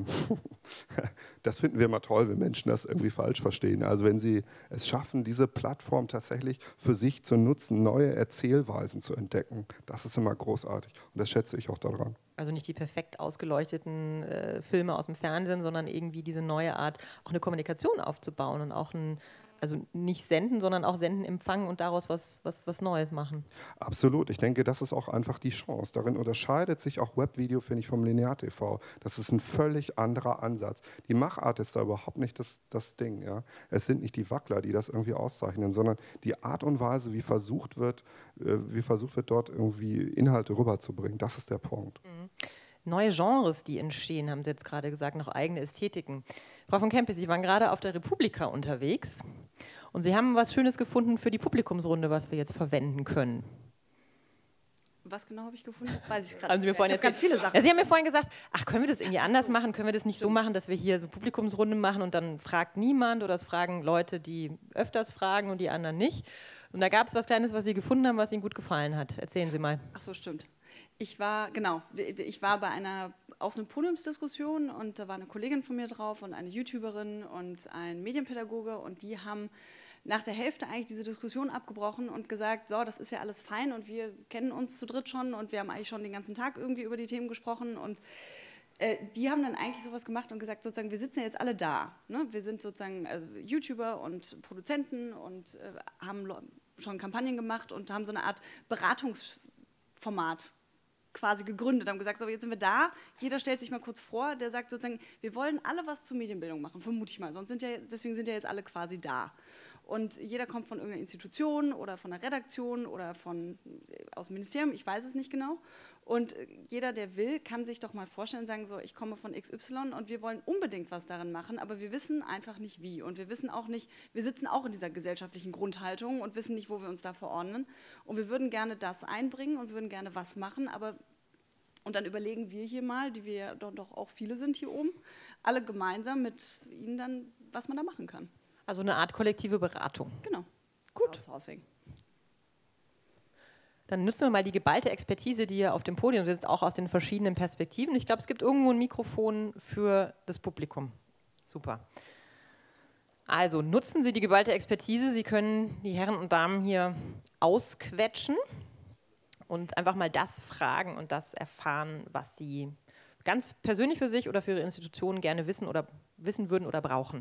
S5: das finden wir immer toll, wenn Menschen das irgendwie falsch verstehen. Also wenn sie es schaffen, diese Plattform tatsächlich für sich zu nutzen, neue Erzählweisen zu entdecken, das ist immer großartig und das schätze ich auch daran.
S1: Also nicht die perfekt ausgeleuchteten äh, Filme aus dem Fernsehen, sondern irgendwie diese neue Art, auch eine Kommunikation aufzubauen und auch ein, also nicht senden, sondern auch senden, empfangen und daraus was, was, was Neues machen.
S5: Absolut. Ich denke, das ist auch einfach die Chance. Darin unterscheidet sich auch Webvideo, finde ich, vom Linear-T V. Das ist ein völlig anderer Ansatz. Die Machart ist da überhaupt nicht das, das Ding. Ja? Es sind nicht die Wackler, die das irgendwie auszeichnen, sondern die Art und Weise, wie versucht wird, äh, wie versucht wird, dort irgendwie Inhalte rüberzubringen. Das ist der Punkt.
S1: Mhm. Neue Genres, die entstehen, haben Sie jetzt gerade gesagt, noch eigene Ästhetiken. Frau von Kempis, Sie waren gerade auf der Republika unterwegs und Sie haben was Schönes gefunden für die Publikumsrunde, was wir jetzt verwenden können.
S4: Was genau habe ich gefunden? Jetzt weiß ich gerade.
S1: Also mir vorhin
S4: ich ganz viele Sachen.
S1: Ja, Sie haben mir vorhin gesagt, ach, können wir das irgendwie anders machen? Können wir das nicht so machen, dass wir hier so Publikumsrunde machen und dann fragt niemand oder es fragen Leute, die öfters fragen und die anderen nicht? Und da gab es was Kleines, was Sie gefunden haben, was Ihnen gut gefallen hat. Erzählen Sie mal.
S4: Ach so, stimmt. Ich war, genau, ich war bei einer, auch so einer Podiumsdiskussion und da war eine Kollegin von mir drauf und eine YouTuberin und ein Medienpädagoge und die haben nach der Hälfte eigentlich diese Diskussion abgebrochen und gesagt, so, das ist ja alles fein und wir kennen uns zu dritt schon und wir haben eigentlich schon den ganzen Tag irgendwie über die Themen gesprochen und äh, die haben dann eigentlich sowas gemacht und gesagt, sozusagen, wir sitzen ja jetzt alle da, ne? Wir sind sozusagen äh, YouTuber und Produzenten und äh, haben schon Kampagnen gemacht und haben so eine Art Beratungsformat quasi gegründet, haben gesagt, so jetzt sind wir da, jeder stellt sich mal kurz vor, der sagt sozusagen, wir wollen alle was zur Medienbildung machen, vermute ich mal, sonst sind ja, deswegen sind ja jetzt alle quasi da. Und jeder kommt von irgendeiner Institution oder von einer Redaktion oder von, aus dem Ministerium, ich weiß es nicht genau. Und jeder, der will, kann sich doch mal vorstellen und sagen, so, ich komme von X Y und wir wollen unbedingt was daran machen, aber wir wissen einfach nicht wie. Und wir wissen auch nicht, wir sitzen auch in dieser gesellschaftlichen Grundhaltung und wissen nicht, wo wir uns da verordnen. Und wir würden gerne das einbringen und wir würden gerne was machen, aber und dann überlegen wir hier mal, die wir ja doch, doch auch viele sind hier oben, alle gemeinsam mit Ihnen dann, was man da machen kann.
S1: Also eine Art kollektive Beratung.
S4: Genau. Gut. Outsourcing.
S1: Dann nutzen wir mal die geballte Expertise, die hier auf dem Podium sitzt, auch aus den verschiedenen Perspektiven. Ich glaube, es gibt irgendwo ein Mikrofon für das Publikum. Super. Also nutzen Sie die geballte Expertise. Sie können die Herren und Damen hier ausquetschen und einfach mal das fragen und das erfahren, was Sie ganz persönlich für sich oder für Ihre Institutionen gerne wissen oder wissen würden oder brauchen.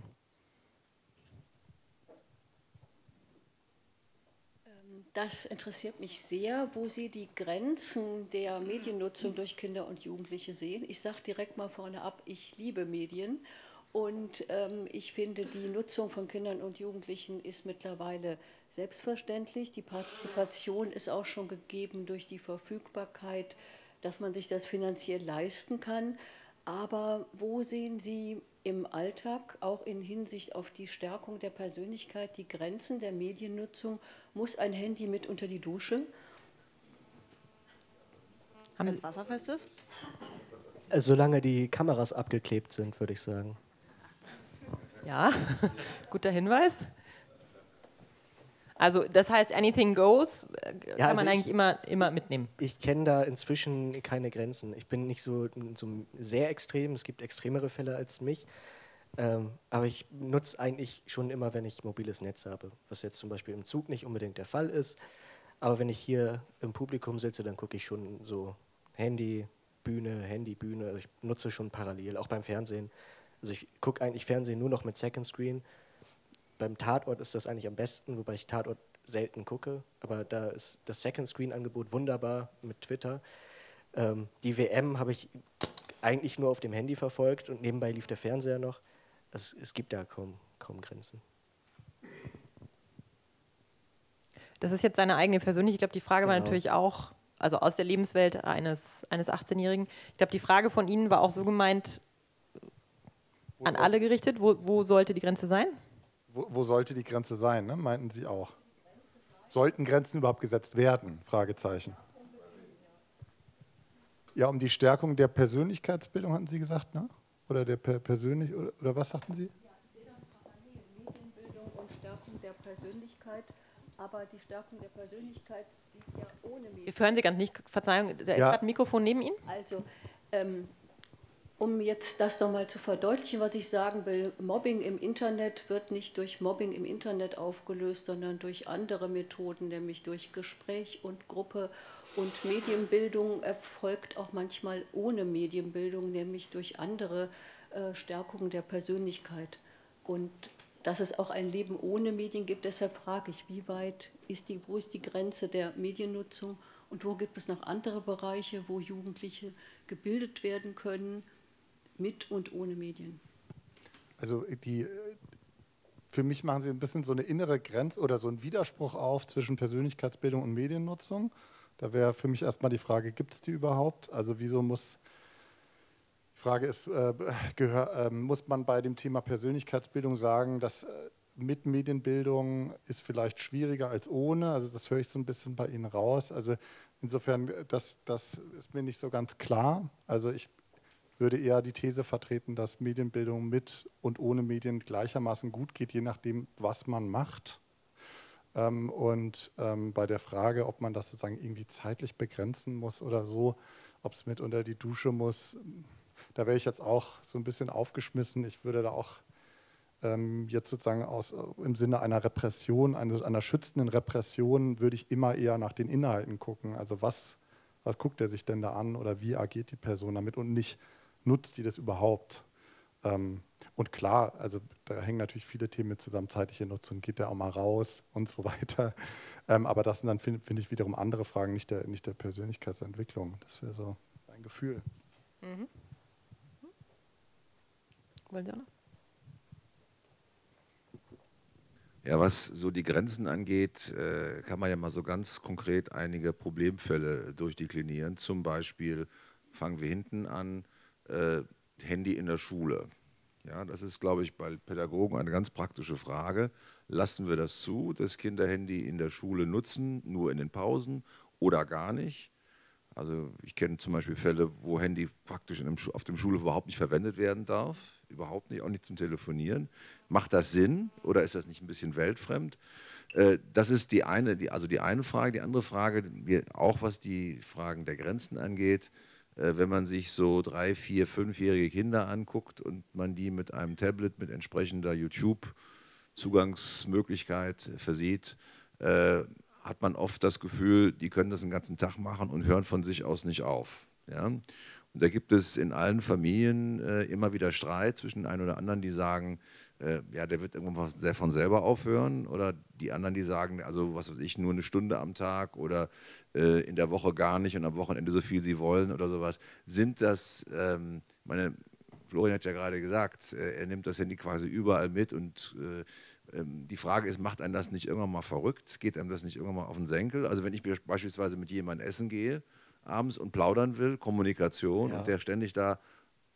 S7: Das interessiert mich sehr, wo Sie die Grenzen der Mediennutzung durch Kinder und Jugendliche sehen. Ich sage direkt mal vorne ab, ich liebe Medien und ähm, ich finde, die Nutzung von Kindern und Jugendlichen ist mittlerweile selbstverständlich. Die Partizipation ist auch schon gegeben durch die Verfügbarkeit, dass man sich das finanziell leisten kann. Aber wo sehen Sie im Alltag, auch in Hinsicht auf die Stärkung der Persönlichkeit, die Grenzen der Mediennutzung? Muss ein Handy mit unter die Dusche?
S4: Wenn es wasserfest ist?
S2: Solange die Kameras abgeklebt sind, würde ich sagen.
S1: Ja, guter Hinweis. Also das heißt, anything goes, äh, kann
S2: Ja, also
S1: man
S2: ich-
S1: eigentlich immer, immer mitnehmen.
S2: Ich kenne da inzwischen keine Grenzen. Ich bin nicht so, so sehr extrem. Es gibt extremere Fälle als mich. Ähm, aber ich nutze eigentlich schon immer, wenn ich mobiles Netz habe. Was jetzt zum Beispiel im Zug nicht unbedingt der Fall ist. Aber wenn ich hier im Publikum sitze, dann gucke ich schon so Handy, Bühne, Handy, Bühne. Also ich nutze schon parallel, auch beim Fernsehen. Also ich gucke eigentlich Fernsehen nur noch mit Second Screen. Beim Tatort ist das eigentlich am besten, wobei ich Tatort selten gucke. Aber da ist das Second Screen-Angebot wunderbar mit Twitter. Ähm, die W M habe ich eigentlich nur auf dem Handy verfolgt und nebenbei lief der Fernseher noch. Es, es gibt da kaum, kaum Grenzen.
S1: Das ist jetzt seine eigene persönliche. Ich glaube, die Frage war
S2: Genau.
S1: natürlich auch, also aus der Lebenswelt eines, eines achtzehnjährigen. Ich glaube, die Frage von Ihnen war auch so gemeint, an alle gerichtet. Wo, wo sollte die Grenze sein?
S6: Wo, wo sollte die Grenze sein, ne? Meinten Sie auch? Sollten Grenzen überhaupt gesetzt werden? Fragezeichen. Ja, um die Stärkung der Persönlichkeitsbildung, hatten Sie gesagt, ne? Oder der per persönlich, oder, oder was sagten Sie?
S7: Medienbildung und Stärkung der Persönlichkeit, aber die Stärkung der Persönlichkeit liegt ja ohne Medien.
S1: Wir hören Sie ganz nicht, Verzeihung, da ist
S6: Ja.
S1: gerade ein Mikrofon neben Ihnen.
S7: Also, ähm, um jetzt das nochmal zu verdeutlichen, was ich sagen will, Mobbing im Internet wird nicht durch Mobbing im Internet aufgelöst, sondern durch andere Methoden, nämlich durch Gespräch und Gruppe. Und Medienbildung erfolgt auch manchmal ohne Medienbildung, nämlich durch andere äh, Stärkungen der Persönlichkeit. Und dass es auch ein Leben ohne Medien gibt, deshalb frage ich, wie weit ist die, wo ist die Grenze der Mediennutzung und wo gibt es noch andere Bereiche, wo Jugendliche gebildet werden können, mit und ohne Medien?
S6: Also die, für mich machen Sie ein bisschen so eine innere Grenze oder so einen Widerspruch auf zwischen Persönlichkeitsbildung und Mediennutzung. Da wäre für mich erstmal die Frage, gibt es die überhaupt? Also wieso muss, die Frage ist, äh, gehör, äh, muss man bei dem Thema Persönlichkeitsbildung sagen, dass äh, mit Medienbildung ist vielleicht schwieriger als ohne? Also das höre ich so ein bisschen bei Ihnen raus. Also insofern, das, das ist mir nicht so ganz klar. Also ich würde eher die These vertreten, dass Medienbildung mit und ohne Medien gleichermaßen gut geht, je nachdem, was man macht. Ähm, und ähm, bei der Frage, ob man das sozusagen irgendwie zeitlich begrenzen muss oder so, ob es mit unter die Dusche muss, da wäre ich jetzt auch so ein bisschen aufgeschmissen. Ich würde da auch ähm, jetzt sozusagen aus, im Sinne einer Repression, einer, einer schützenden Repression, würde ich immer eher nach den Inhalten gucken. Also was, was guckt er sich denn da an oder wie agiert die Person damit und nicht, nutzt die das überhaupt? Ähm, und klar, also da hängen natürlich viele Themen mit zusammen, zeitliche Nutzung, geht der auch mal raus und so weiter. Ähm, aber das sind dann, finde find ich, wiederum andere Fragen, nicht der, nicht der Persönlichkeitsentwicklung. Das wäre so ein Gefühl.
S1: Mhm. Wollen Sie auch noch?
S8: Ja, was so die Grenzen angeht, äh, kann man ja mal so ganz konkret einige Problemfälle durchdeklinieren. Zum Beispiel fangen wir hinten an, äh, Handy in der Schule. Ja, das ist, glaube ich, bei Pädagogen eine ganz praktische Frage. Lassen wir das zu, dass Kinder Handy in der Schule nutzen, nur in den Pausen oder gar nicht? Also ich kenne zum Beispiel Fälle, wo Handy praktisch in einem, auf dem Schulhof überhaupt nicht verwendet werden darf. Überhaupt nicht, auch nicht zum Telefonieren. Macht das Sinn oder ist das nicht ein bisschen weltfremd? Äh, das ist die eine, die, also die eine Frage. Die andere Frage, die, auch was die Fragen der Grenzen angeht, äh, wenn man sich so drei-, vier-, fünfjährige Kinder anguckt und man die mit einem Tablet mit entsprechender YouTube-Zugangsmöglichkeit versieht, äh, hat man oft das Gefühl, die können das den ganzen Tag machen und hören von sich aus nicht auf. Ja? Und da gibt es in allen Familien äh, immer wieder Streit zwischen den einen oder anderen, die sagen, äh, ja, der wird irgendwann sehr von selber aufhören, oder die anderen, die sagen, also was weiß ich, nur eine Stunde am Tag oder äh, in der Woche gar nicht und am Wochenende so viel sie wollen oder sowas. Sind das, ähm, meine, Florian hat ja gerade gesagt, äh, er nimmt das Handy quasi überall mit und äh, die Frage ist, macht einen das nicht irgendwann mal verrückt? Geht einem das nicht irgendwann mal auf den Senkel? Also wenn ich beispielsweise mit jemandem essen gehe, abends und plaudern will, Kommunikation,
S2: Ja.
S8: und der ständig da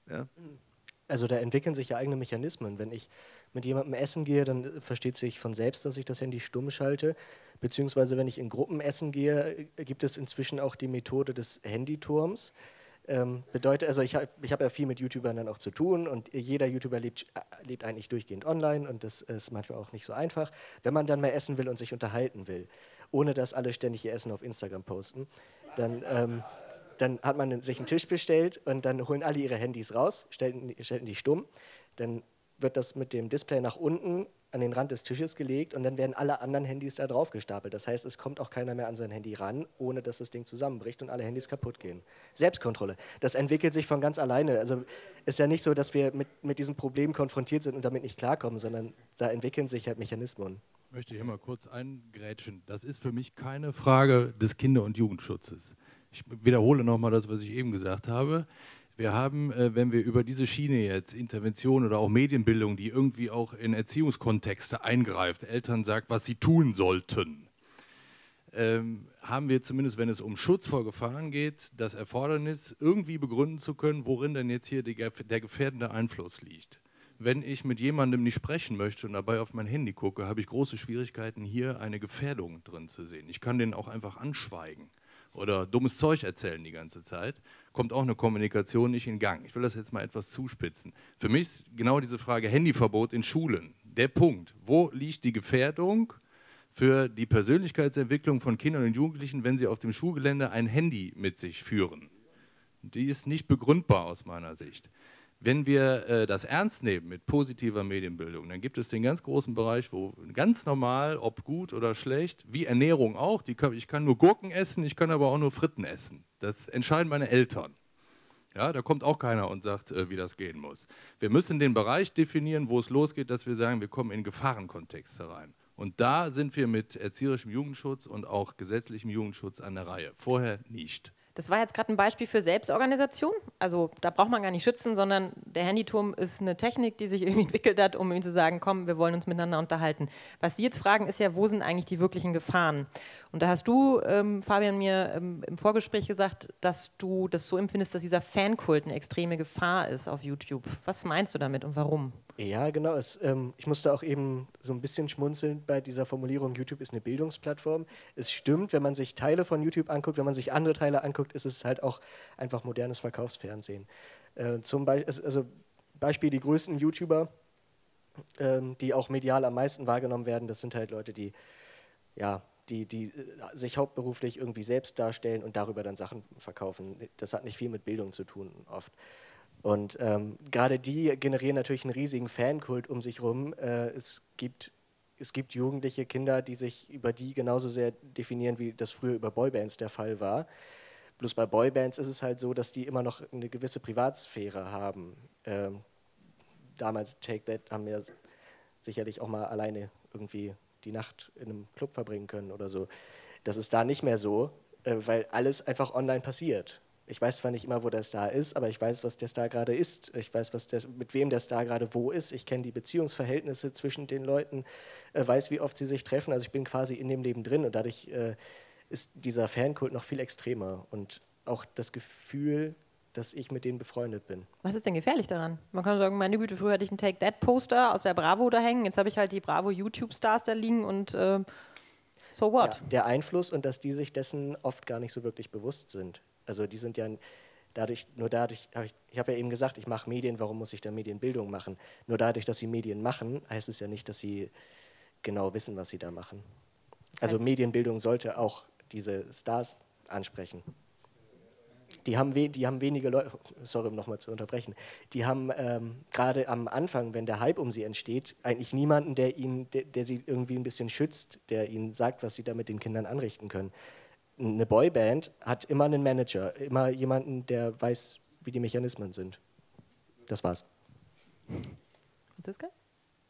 S8: Ja?
S2: Also da entwickeln sich ja eigene Mechanismen. Wenn ich mit jemandem essen gehe, dann versteht sich von selbst, dass ich das Handy stumm schalte. Beziehungsweise wenn ich in Gruppen essen gehe, gibt es inzwischen auch die Methode des Handyturms. Ähm, bedeutet, also ich habe ich hab ja viel mit YouTubern dann auch zu tun und jeder YouTuber lebt, lebt eigentlich durchgehend online und das ist manchmal auch nicht so einfach. Wenn man dann mal essen will und sich unterhalten will, ohne dass alle ständig ihr Essen auf Instagram posten, dann... Ähm, Dann hat man sich einen Tisch bestellt und dann holen alle ihre Handys raus, stellen, stellen die stumm. Dann wird das mit dem Display nach unten an den Rand des Tisches gelegt und dann werden alle anderen Handys da drauf gestapelt. Das heißt, es kommt auch keiner mehr an sein Handy ran, ohne dass das Ding zusammenbricht und alle Handys kaputt gehen. Selbstkontrolle. Das entwickelt sich von ganz alleine. Also ist ja nicht so, dass wir mit, mit diesem Problem konfrontiert sind und damit nicht klarkommen, sondern da entwickeln sich halt Mechanismen.
S9: Ich möchte hier mal kurz eingrätschen. Das ist für mich keine Frage des Kinder- und Jugendschutzes. Ich wiederhole nochmal das, was ich eben gesagt habe. Wir haben, äh, wenn wir über diese Schiene jetzt Intervention oder auch Medienbildung, die irgendwie auch in Erziehungskontexte eingreift, Eltern sagt, was sie tun sollten, ähm, haben wir zumindest, wenn es um Schutz vor Gefahren geht, das Erfordernis, irgendwie begründen zu können, worin denn jetzt hier die, der gefährdende Einfluss liegt. Wenn ich mit jemandem nicht sprechen möchte und dabei auf mein Handy gucke, habe ich große Schwierigkeiten, hier eine Gefährdung drin zu sehen. Ich kann den auch einfach anschweigen oder dummes Zeug erzählen die ganze Zeit, kommt auch eine Kommunikation nicht in Gang. Ich will das jetzt mal etwas zuspitzen. Für mich ist genau diese Frage Handyverbot in Schulen der Punkt. Wo liegt die Gefährdung für die Persönlichkeitsentwicklung von Kindern und Jugendlichen, wenn sie auf dem Schulgelände ein Handy mit sich führen? Die ist nicht begründbar aus meiner Sicht. Wenn wir äh, das ernst nehmen mit positiver Medienbildung, dann gibt es den ganz großen Bereich, wo ganz normal, ob gut oder schlecht, wie Ernährung auch, die kann, ich kann nur Gurken essen, ich kann aber auch nur Fritten essen. Das entscheiden meine Eltern. Ja, da kommt auch keiner und sagt, äh, wie das gehen muss. Wir müssen den Bereich definieren, wo es losgeht, dass wir sagen, wir kommen in Gefahrenkontexte rein. Und da sind wir mit erzieherischem Jugendschutz und auch gesetzlichem Jugendschutz an der Reihe. Vorher nicht.
S1: Das war jetzt gerade ein Beispiel für Selbstorganisation. Also da braucht man gar nicht schützen, sondern der Handyturm ist eine Technik, die sich irgendwie entwickelt hat, um ihnen zu sagen, komm, wir wollen uns miteinander unterhalten. Was Sie jetzt fragen, ist ja, wo sind eigentlich die wirklichen Gefahren? Und da hast du, ähm, Fabian, mir ähm, im Vorgespräch gesagt, dass du das so empfindest, dass dieser Fankult eine extreme Gefahr ist auf YouTube. Was meinst du damit und warum?
S2: Ja, genau. Es, ähm, ich musste auch eben so ein bisschen schmunzeln bei dieser Formulierung, YouTube ist eine Bildungsplattform. Es stimmt, wenn man sich Teile von YouTube anguckt, wenn man sich andere Teile anguckt, ist es halt auch einfach modernes Verkaufsfernsehen. Äh, zum Beispiel, also Beispiel die größten YouTuber, ähm, die auch medial am meisten wahrgenommen werden, das sind halt Leute, die, ja, die, die äh, sich hauptberuflich irgendwie selbst darstellen und darüber dann Sachen verkaufen. Das hat nicht viel mit Bildung zu tun, oft. Und ähm, gerade die generieren natürlich einen riesigen Fankult um sich rum. Äh, es gibt, es gibt jugendliche Kinder, die sich über die genauso sehr definieren, wie das früher über Boybands der Fall war. Bloß bei Boybands ist es halt so, dass die immer noch eine gewisse Privatsphäre haben. Ähm, damals Take That haben wir sicherlich auch mal alleine irgendwie die Nacht in einem Club verbringen können oder so. Das ist da nicht mehr so, äh, weil alles einfach online passiert. Ich weiß zwar nicht immer, wo der Star ist, aber ich weiß, was der Star gerade ist. Ich weiß, was der, mit wem der Star gerade wo ist. Ich kenne die Beziehungsverhältnisse zwischen den Leuten, äh, weiß, wie oft sie sich treffen. Also ich bin quasi in dem Leben drin und dadurch äh, ist dieser Fankult noch viel extremer und auch das Gefühl, dass ich mit denen befreundet bin.
S1: Was ist denn gefährlich daran? Man kann sagen, meine Güte, früher hatte ich einen Take-That-Poster aus der Bravo da hängen, jetzt habe ich halt die Bravo-YouTube-Stars da liegen und äh, so what?
S2: Ja, der Einfluss und dass die sich dessen oft gar nicht so wirklich bewusst sind. Also die sind ja dadurch, nur dadurch, hab ich, ich habe ja eben gesagt, ich mache Medien, warum muss ich da Medienbildung machen? Nur dadurch, dass sie Medien machen, heißt es ja nicht, dass sie genau wissen, was sie da machen. Das heißt, also Medienbildung sollte auch diese Stars ansprechen. Die haben, we die haben wenige Leute, sorry, um nochmal zu unterbrechen, die haben ähm, gerade am Anfang, wenn der Hype um sie entsteht, eigentlich niemanden, der, ihnen, der, der sie irgendwie ein bisschen schützt, der ihnen sagt, was sie da mit den Kindern anrichten können. Eine Boyband hat immer einen Manager, immer jemanden, der weiß, wie die Mechanismen sind. Das war's.
S1: Franziska?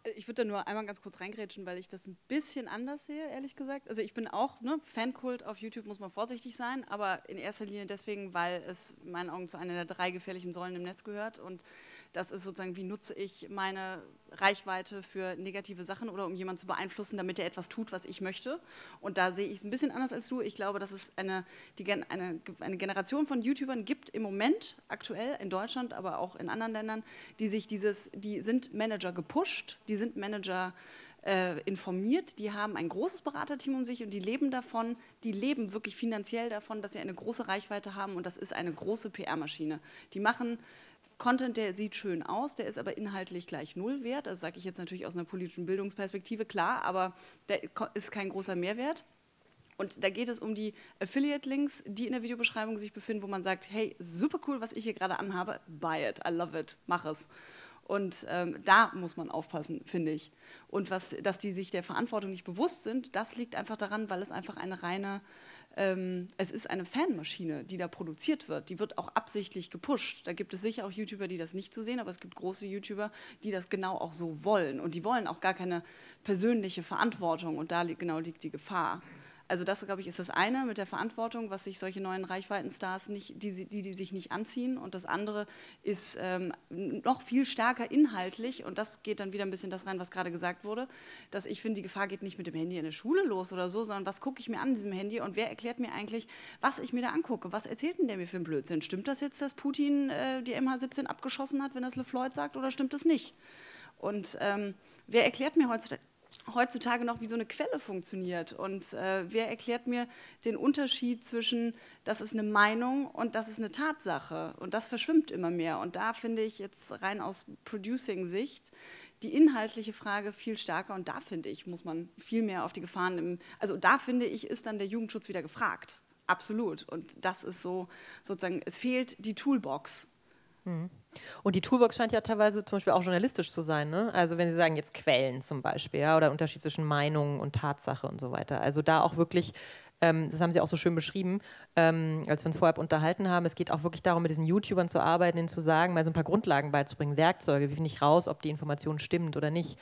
S4: Ich würde da nur einmal ganz kurz reingrätschen, weil ich das ein bisschen anders sehe, ehrlich gesagt. Also ich bin auch, ne, Fankult auf YouTube muss man vorsichtig sein, aber in erster Linie deswegen, weil es in meinen Augen zu einer der drei gefährlichen Säulen im Netz gehört und das ist sozusagen, wie nutze ich meine Reichweite für negative Sachen oder um jemanden zu beeinflussen, damit er etwas tut, was ich möchte. Und da sehe ich es ein bisschen anders als du. Ich glaube, dass es eine, die, eine, eine Generation von YouTubern gibt im Moment, aktuell in Deutschland, aber auch in anderen Ländern, die sich dieses, die sind Manager gepusht, die sind Manager äh, informiert, die haben ein großes Beraterteam um sich und die leben davon, die leben wirklich finanziell davon, dass sie eine große Reichweite haben und das ist eine große P R-Maschine. Die machen Content, der sieht schön aus, der ist aber inhaltlich gleich null wert. Das sage ich jetzt natürlich aus einer politischen Bildungsperspektive, klar, aber der ist kein großer Mehrwert. Und da geht es um die Affiliate-Links, die in der Videobeschreibung sich befinden, wo man sagt, hey, super cool, was ich hier gerade anhabe, buy it, I love it, mach es. Und ähm, da muss man aufpassen, finde ich. Und was, dass die sich der Verantwortung nicht bewusst sind, das liegt einfach daran, weil es einfach eine reine, ähm, es ist eine Fanmaschine, die da produziert wird. Die wird auch absichtlich gepusht. Da gibt es sicher auch YouTuber, die das nicht so sehen, aber es gibt große YouTuber, die das genau auch so wollen. Und die wollen auch gar keine persönliche Verantwortung. Und da li- genau liegt die Gefahr. Also das, glaube ich, ist das eine mit der Verantwortung, was sich solche neuen Reichweitenstars nicht, die, die, die sich nicht anziehen. Und das andere ist ähm, noch viel stärker inhaltlich. Und das geht dann wieder ein bisschen das rein, was gerade gesagt wurde, dass ich finde, die Gefahr geht nicht mit dem Handy in der Schule los oder so, sondern was gucke ich mir an diesem Handy und wer erklärt mir eigentlich, was ich mir da angucke? Was erzählt denn der mir für einen Blödsinn? Stimmt das jetzt, dass Putin äh, die M H siebzehn abgeschossen hat, wenn das LeFloid sagt, oder stimmt das nicht? Und ähm, wer erklärt mir heutzutage, heutzutage noch, wie so eine Quelle funktioniert und äh, wer erklärt mir den Unterschied zwischen, das ist eine Meinung und das ist eine Tatsache und das verschwimmt immer mehr und da finde ich jetzt rein aus Producing-Sicht die inhaltliche Frage viel stärker und da finde ich, muss man viel mehr auf die Gefahren, im, also da finde ich, ist dann der Jugendschutz wieder gefragt, absolut und das ist so sozusagen, es fehlt die Toolbox.
S1: Und die Toolbox scheint ja teilweise zum Beispiel auch journalistisch zu sein, ne? Also wenn Sie sagen jetzt Quellen zum Beispiel, ja, oder Unterschied zwischen Meinung und Tatsache und so weiter. Also da auch wirklich, ähm, das haben Sie auch so schön beschrieben, ähm, als wir uns vorher unterhalten haben, es geht auch wirklich darum, mit diesen YouTubern zu arbeiten, ihnen zu sagen, mal so ein paar Grundlagen beizubringen, Werkzeuge, wie finde ich raus, ob die Information stimmt oder nicht.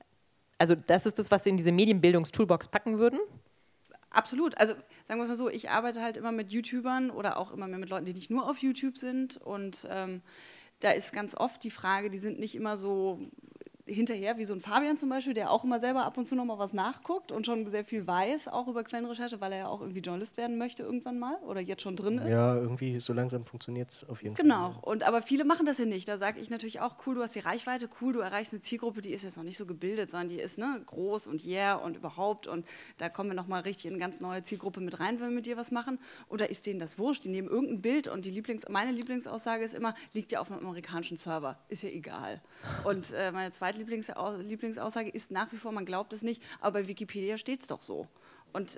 S1: Also das ist das, was Sie in diese Medienbildungs-Toolbox packen würden?
S4: Absolut. Also sagen wir es mal so, ich arbeite halt immer mit YouTubern oder auch immer mehr mit Leuten, die nicht nur auf YouTube sind. Und ähm, da ist ganz oft die Frage, die sind nicht immer so hinterher, wie so ein Fabian zum Beispiel, der auch immer selber ab und zu noch mal was nachguckt und schon sehr viel weiß, auch über Quellenrecherche, weil er ja auch irgendwie Journalist werden möchte irgendwann mal oder jetzt schon drin ist.
S2: Ja, irgendwie so langsam funktioniert es auf jeden
S4: Genau.
S2: Fall.
S4: Genau, und aber viele machen das ja nicht. Da sage ich natürlich auch, cool, du hast die Reichweite, cool, du erreichst eine Zielgruppe, die ist jetzt noch nicht so gebildet, sondern die ist ne, groß und yeah und überhaupt und da kommen wir nochmal richtig in eine ganz neue Zielgruppe mit rein, wenn wir mit dir was machen. Oder ist denen das wurscht? Die nehmen irgendein Bild und die Lieblings meine Lieblingsaussage ist immer, liegt ja auf einem amerikanischen Server, ist ja egal. Und äh, meine zweite Lieblingsaussage ist nach wie vor, man glaubt es nicht, aber bei Wikipedia steht es doch so. Und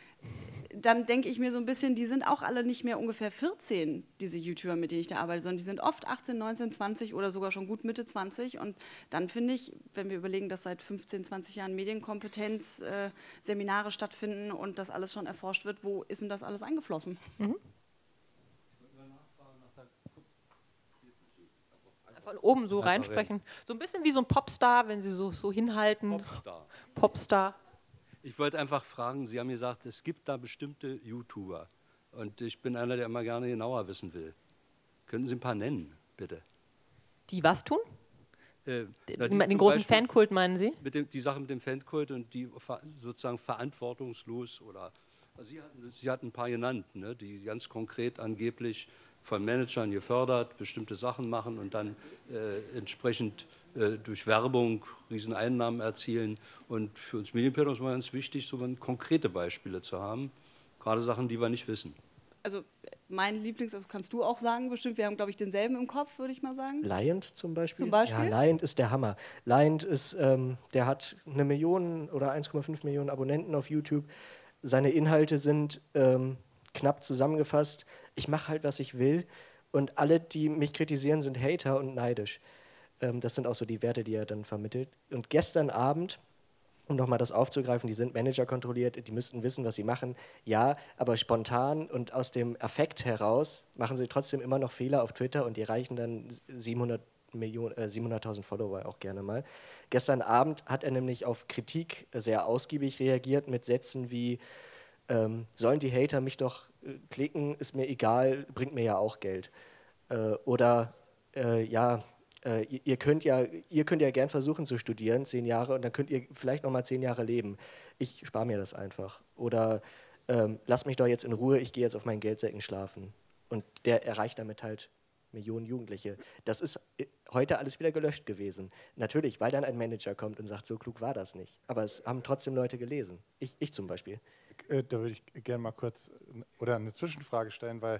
S4: dann denke ich mir so ein bisschen, die sind auch alle nicht mehr ungefähr vierzehn, diese YouTuber, mit denen ich da arbeite, sondern die sind oft achtzehn, neunzehn, zwanzig oder sogar schon gut Mitte zwanzig. Und dann finde ich, wenn wir überlegen, dass seit fünfzehn, zwanzig Jahren Medienkompetenz, äh, Seminare stattfinden und das alles schon erforscht wird, wo ist denn das alles eingeflossen?
S1: Mhm. Von oben so reinsprechen. So ein bisschen wie so ein Popstar, wenn Sie so, so hinhalten.
S10: Popstar.
S1: Popstar.
S10: Ich wollte einfach fragen, Sie haben gesagt, es gibt da bestimmte YouTuber. Und ich bin einer, der immer gerne genauer wissen will. Könnten Sie ein paar nennen, bitte?
S1: Die was tun?
S10: Äh,
S1: na, den den großen Beispiel, Fankult, meinen Sie?
S10: Mit dem, die Sache mit dem Fankult und die sozusagen verantwortungslos oder... Also Sie, hatten, Sie hatten ein paar genannt, ne, die ganz konkret angeblich von Managern gefördert, bestimmte Sachen machen und dann äh, entsprechend äh, durch Werbung Rieseneinnahmen erzielen. Und für uns Medienpädagogen ist es ganz wichtig, so konkrete Beispiele zu haben, gerade Sachen, die wir nicht wissen.
S4: Also mein Lieblings, das kannst du auch sagen bestimmt, wir haben, glaube ich, denselben im Kopf, würde ich mal sagen.
S2: Liant zum Beispiel?
S4: Zum Beispiel?
S2: Ja, Liant ist der Hammer. Liant ist, ähm, der hat eine Million oder eins Komma fünf Millionen Abonnenten auf YouTube. Seine Inhalte sind ähm, knapp zusammengefasst, ich mache halt, was ich will und alle, die mich kritisieren, sind Hater und neidisch. Ähm, das sind auch so die Werte, die er dann vermittelt. Und gestern Abend, um nochmal das aufzugreifen, die sind Manager kontrolliert, die müssten wissen, was sie machen, ja, aber spontan und aus dem Affekt heraus machen sie trotzdem immer noch Fehler auf Twitter und die erreichen dann siebenhundert Millionen, äh, siebenhunderttausend Follower auch gerne mal. Gestern Abend hat er nämlich auf Kritik sehr ausgiebig reagiert mit Sätzen wie, ähm, sollen die Hater mich doch äh, klicken, ist mir egal, bringt mir ja auch Geld. Äh, oder, äh, ja, äh, ihr, ihr, könnt ja, ihr könnt ja gern versuchen zu studieren, zehn Jahre, und dann könnt ihr vielleicht noch mal zehn Jahre leben. Ich spare mir das einfach. Oder, ähm, lasst mich doch jetzt in Ruhe, ich gehe jetzt auf meinen Geldsäcken schlafen. Und der erreicht damit halt Millionen Jugendliche. Das ist heute alles wieder gelöscht gewesen. Natürlich, weil dann ein Manager kommt und sagt, so klug war das nicht. Aber es haben trotzdem Leute gelesen. Ich, ich zum Beispiel.
S6: Äh, da würde ich gerne mal kurz oder eine Zwischenfrage stellen, weil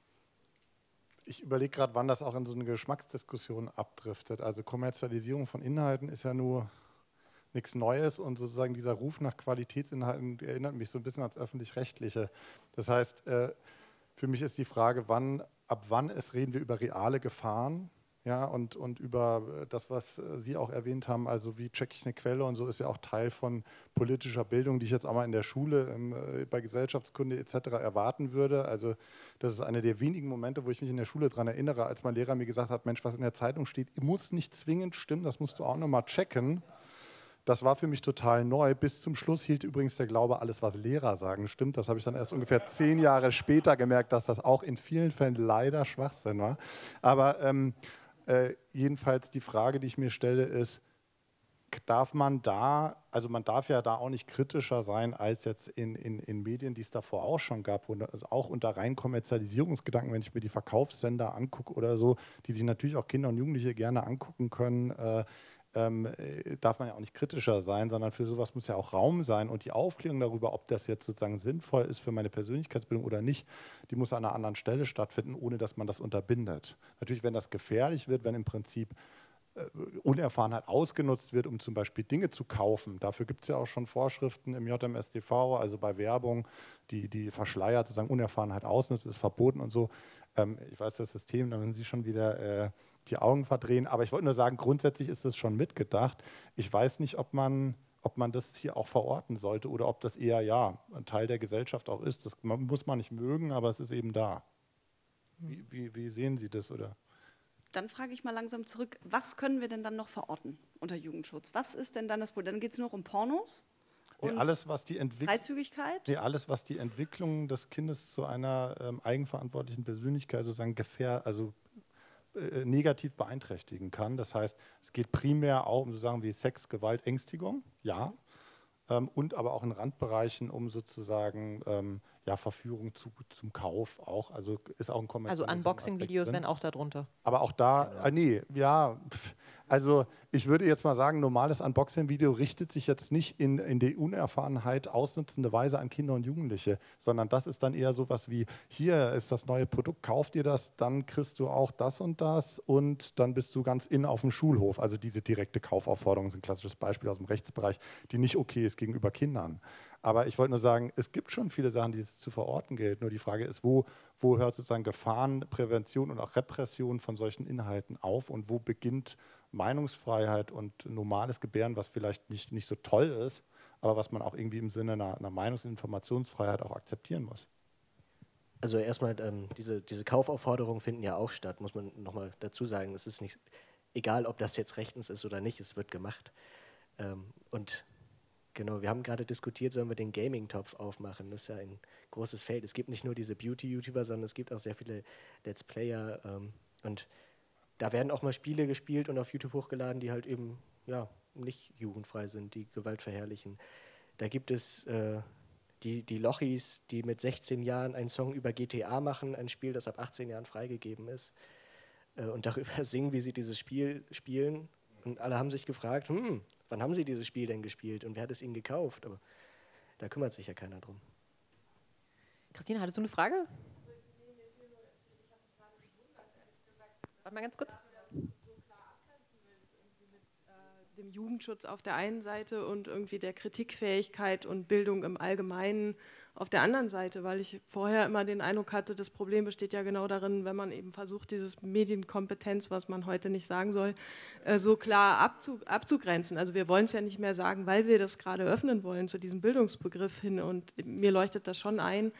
S6: ich überlege gerade, wann das auch in so eine Geschmacksdiskussion abdriftet. Also Kommerzialisierung von Inhalten ist ja nur nichts Neues und sozusagen dieser Ruf nach Qualitätsinhalten erinnert mich so ein bisschen ans Öffentlich-Rechtliche. Das heißt, äh, für mich ist die Frage, wann, ab wann es reden wir über reale Gefahren, ja, und, und über das, was Sie auch erwähnt haben, also wie checke ich eine Quelle und so, ist ja auch Teil von politischer Bildung, die ich jetzt auch mal in der Schule, ähm, bei Gesellschaftskunde et cetera erwarten würde. Also das ist einer der wenigen Momente, wo ich mich in der Schule daran erinnere, als mein Lehrer mir gesagt hat, Mensch, was in der Zeitung steht, muss nicht zwingend stimmen, das musst du auch nochmal checken. Das war für mich total neu. Bis zum Schluss hielt übrigens der Glaube, alles, was Lehrer sagen, stimmt. Das habe ich dann erst ungefähr zehn Jahre später gemerkt, dass das auch in vielen Fällen leider Schwachsinn war. Aber ähm, äh, jedenfalls die Frage, die ich mir stelle, ist, darf man da, also man darf ja da auch nicht kritischer sein als jetzt in, in, in Medien, die es davor auch schon gab, wo, also auch unter rein Kommerzialisierungsgedanken, wenn ich mir die Verkaufssender angucke oder so, die sich natürlich auch Kinder und Jugendliche gerne angucken können, äh, Ähm, darf man ja auch nicht kritischer sein, sondern für sowas muss ja auch Raum sein. Und die Aufklärung darüber, ob das jetzt sozusagen sinnvoll ist für meine Persönlichkeitsbildung oder nicht, die muss an einer anderen Stelle stattfinden, ohne dass man das unterbindet. Natürlich, wenn das gefährlich wird, wenn im Prinzip äh, Unerfahrenheit ausgenutzt wird, um zum Beispiel Dinge zu kaufen. Dafür gibt es ja auch schon Vorschriften im J M S D V, also bei Werbung, die, die verschleiert sozusagen Unerfahrenheit ausnutzt, ist verboten und so. Ähm, ich weiß, das System, da müssen Sie schon wieder äh, die Augen verdrehen, aber ich wollte nur sagen, grundsätzlich ist das schon mitgedacht. Ich weiß nicht, ob man, ob man das hier auch verorten sollte oder ob das eher ja ein Teil der Gesellschaft auch ist. Das muss man nicht mögen, aber es ist eben da. Wie, wie, wie sehen Sie das? Oder?
S4: Dann frage ich mal langsam zurück, was können wir denn dann noch verorten unter Jugendschutz? Was ist denn dann das Problem? Dann geht es nur um Pornos?
S6: Nee, alles, was die
S4: Freizügigkeit?
S6: Nee, alles, was die Entwicklung des Kindes zu einer ähm, eigenverantwortlichen Persönlichkeit sozusagen gefähr, also äh, negativ beeinträchtigen kann. Das heißt, es geht primär auch um so Sachen wie Sex, Gewalt, Ängstigung, ja, ähm, und aber auch in Randbereichen um sozusagen ähm, ja, Verführung zu, zum Kauf auch. Also ist auch ein
S1: Also Unboxing-Videos wären auch darunter.
S6: Aber auch da, genau. ah, nee, ja, pff, also ich würde jetzt mal sagen, normales Unboxing-Video richtet sich jetzt nicht in, in die Unerfahrenheit ausnutzende Weise an Kinder und Jugendliche, sondern das ist dann eher sowas wie, hier ist das neue Produkt, kauf dir das, dann kriegst du auch das und das und dann bist du ganz in auf dem Schulhof. Also diese direkte Kaufaufforderung ist ein klassisches Beispiel aus dem Rechtsbereich, die nicht okay ist gegenüber Kindern. Aber ich wollte nur sagen, es gibt schon viele Sachen, die es zu verorten gilt. Nur die Frage ist, wo, wo hört sozusagen Gefahrenprävention und auch Repression von solchen Inhalten auf und wo beginnt Meinungsfreiheit und normales Gebären, was vielleicht nicht, nicht so toll ist, aber was man auch irgendwie im Sinne einer, einer Meinungs- und Informationsfreiheit auch akzeptieren muss.
S2: Also erstmal, ähm, diese, diese Kaufaufforderungen finden ja auch statt, muss man nochmal dazu sagen. Es ist nicht egal, ob das jetzt rechtens ist oder nicht, es wird gemacht. Ähm, und genau, wir haben gerade diskutiert, sollen wir den Gaming-Topf aufmachen. Das ist ja ein großes Feld. Es gibt nicht nur diese Beauty-YouTuber, sondern es gibt auch sehr viele Let's Player. Ähm, und da werden auch mal Spiele gespielt und auf YouTube hochgeladen, die halt eben ja, nicht jugendfrei sind, die Gewalt verherrlichen. Da gibt es äh, die, die Lochis, die mit sechzehn Jahren einen Song über G T A machen, ein Spiel, das ab achtzehn Jahren freigegeben ist. Äh, und darüber singen, wie sie dieses Spiel spielen. Und alle haben sich gefragt, hm, wann haben Sie dieses Spiel denn gespielt und wer hat es Ihnen gekauft? Aber da kümmert sich ja keiner drum.
S1: Christina, hattest du eine Frage? Warte mal ganz kurz.
S11: Dem Jugendschutz auf der einen Seite und irgendwie der Kritikfähigkeit und Bildung im Allgemeinen auf der anderen Seite, weil ich vorher immer den Eindruck hatte, das Problem besteht ja genau darin, wenn man eben versucht, dieses Medienkompetenz, was man heute nicht sagen soll, so klar abzu, abzugrenzen. Also wir wollen es ja nicht mehr sagen, weil wir das gerade öffnen wollen zu diesem Bildungsbegriff hin und mir leuchtet das schon ein,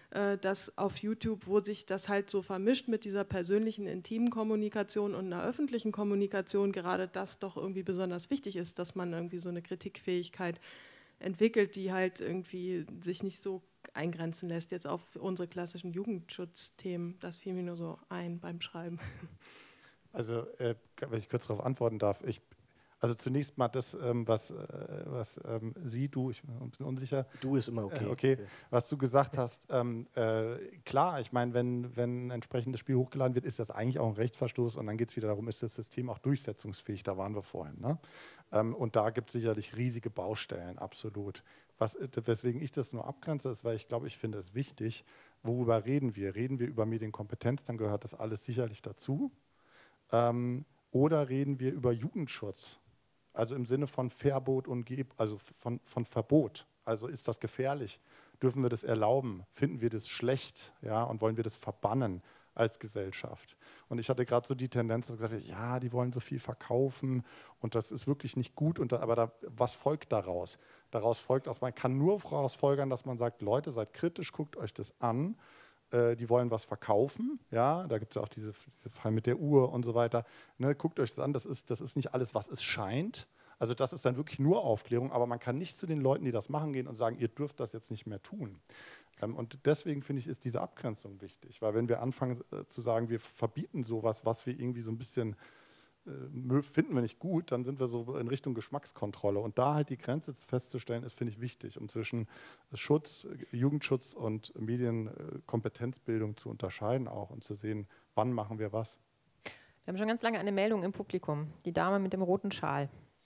S11: äh, dass auf YouTube, wo sich das halt so vermischt mit dieser persönlichen, intimen Kommunikation und einer öffentlichen Kommunikation, gerade das doch irgendwie besonders wichtig ist, dass man irgendwie so eine Kritikfähigkeit entwickelt, die halt irgendwie sich nicht so eingrenzen lässt jetzt auf unsere klassischen Jugendschutzthemen. Das fiel mir nur so ein beim Schreiben.
S6: Also, äh, wenn ich kurz darauf antworten darf, ich Also zunächst mal das, ähm, was, äh, was ähm, Sie, du, ich bin ein bisschen unsicher.
S2: Du ist immer okay.
S6: Äh, okay, was du gesagt hast. Ähm, äh, klar, ich meine, wenn, wenn ein entsprechendes Spiel hochgeladen wird, ist das eigentlich auch ein Rechtsverstoß und dann geht es wieder darum, ist das System auch durchsetzungsfähig, da waren wir vorhin. Ne? Ähm, und da gibt es sicherlich riesige Baustellen, absolut. Was, weswegen ich das nur abgrenze, ist, weil ich glaube, ich finde es wichtig, worüber reden wir? Reden wir über Medienkompetenz, dann gehört das alles sicherlich dazu. Ähm, oder reden wir über Jugendschutz? Also im Sinne von Verbot und Ge also von, von Verbot. Also ist das gefährlich? Dürfen wir das erlauben? Finden wir das schlecht? Ja, und wollen wir das verbannen als Gesellschaft? Und ich hatte gerade so die Tendenz, dass ich gesagt habe, ja, die wollen so viel verkaufen und das ist wirklich nicht gut. Und da, aber da, was folgt daraus? Daraus folgt, dass man kann nur daraus folgern, dass man sagt, Leute, seid kritisch, guckt euch das an. Die wollen was verkaufen, ja, da gibt es ja auch diese, diese Fall mit der Uhr und so weiter. Ne, guckt euch das an, das ist, das ist nicht alles, was es scheint. Also das ist dann wirklich nur Aufklärung, aber man kann nicht zu den Leuten, die das machen, gehen und sagen, ihr dürft das jetzt nicht mehr tun. Ähm, und deswegen finde ich, ist diese Abgrenzung wichtig, weil wenn wir anfangen äh, zu sagen, wir verbieten sowas, was wir irgendwie so ein bisschen äh, finden wir nicht gut, dann sind wir so in Richtung Geschmackskontrolle. Und da halt die Grenze festzustellen, ist, finde ich, wichtig, um zwischen Schutz, Jugendschutz und Medienkompetenzbildung zu unterscheiden auch und zu sehen, wann machen wir was.
S1: Wir haben schon ganz lange eine Meldung im Publikum. Die Dame mit dem roten Schal.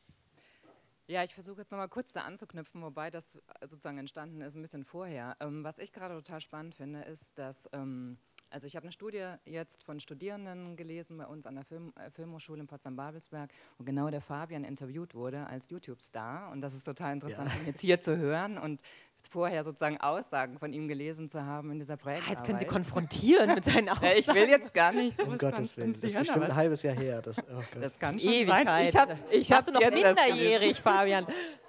S12: Ja, ich versuche jetzt nochmal kurz da anzuknüpfen, wobei das sozusagen entstanden ist ein bisschen vorher. Ähm, was ich gerade total spannend finde, ist, dass... Ähm, Also ich habe eine Studie jetzt von Studierenden gelesen bei uns an der Film, äh, Filmhochschule in Potsdam-Babelsberg, wo genau der Fabian interviewt wurde als YouTube-Star. Und das ist total interessant,
S1: Ja.
S12: ihn jetzt hier zu hören und vorher sozusagen Aussagen von ihm gelesen zu haben in dieser Projektarbeit.
S1: Jetzt können Sie konfrontieren mit seinen Aussagen.
S12: Ich will jetzt gar nicht.
S2: Um Gottes Willen, das ist bestimmt ein halbes Jahr her. Das, oh
S12: das kann schon
S1: Ewigkeit.
S12: sein. Ich hab, ich
S1: Warst du noch
S12: jetzt erst
S1: minderjährig, Fabian?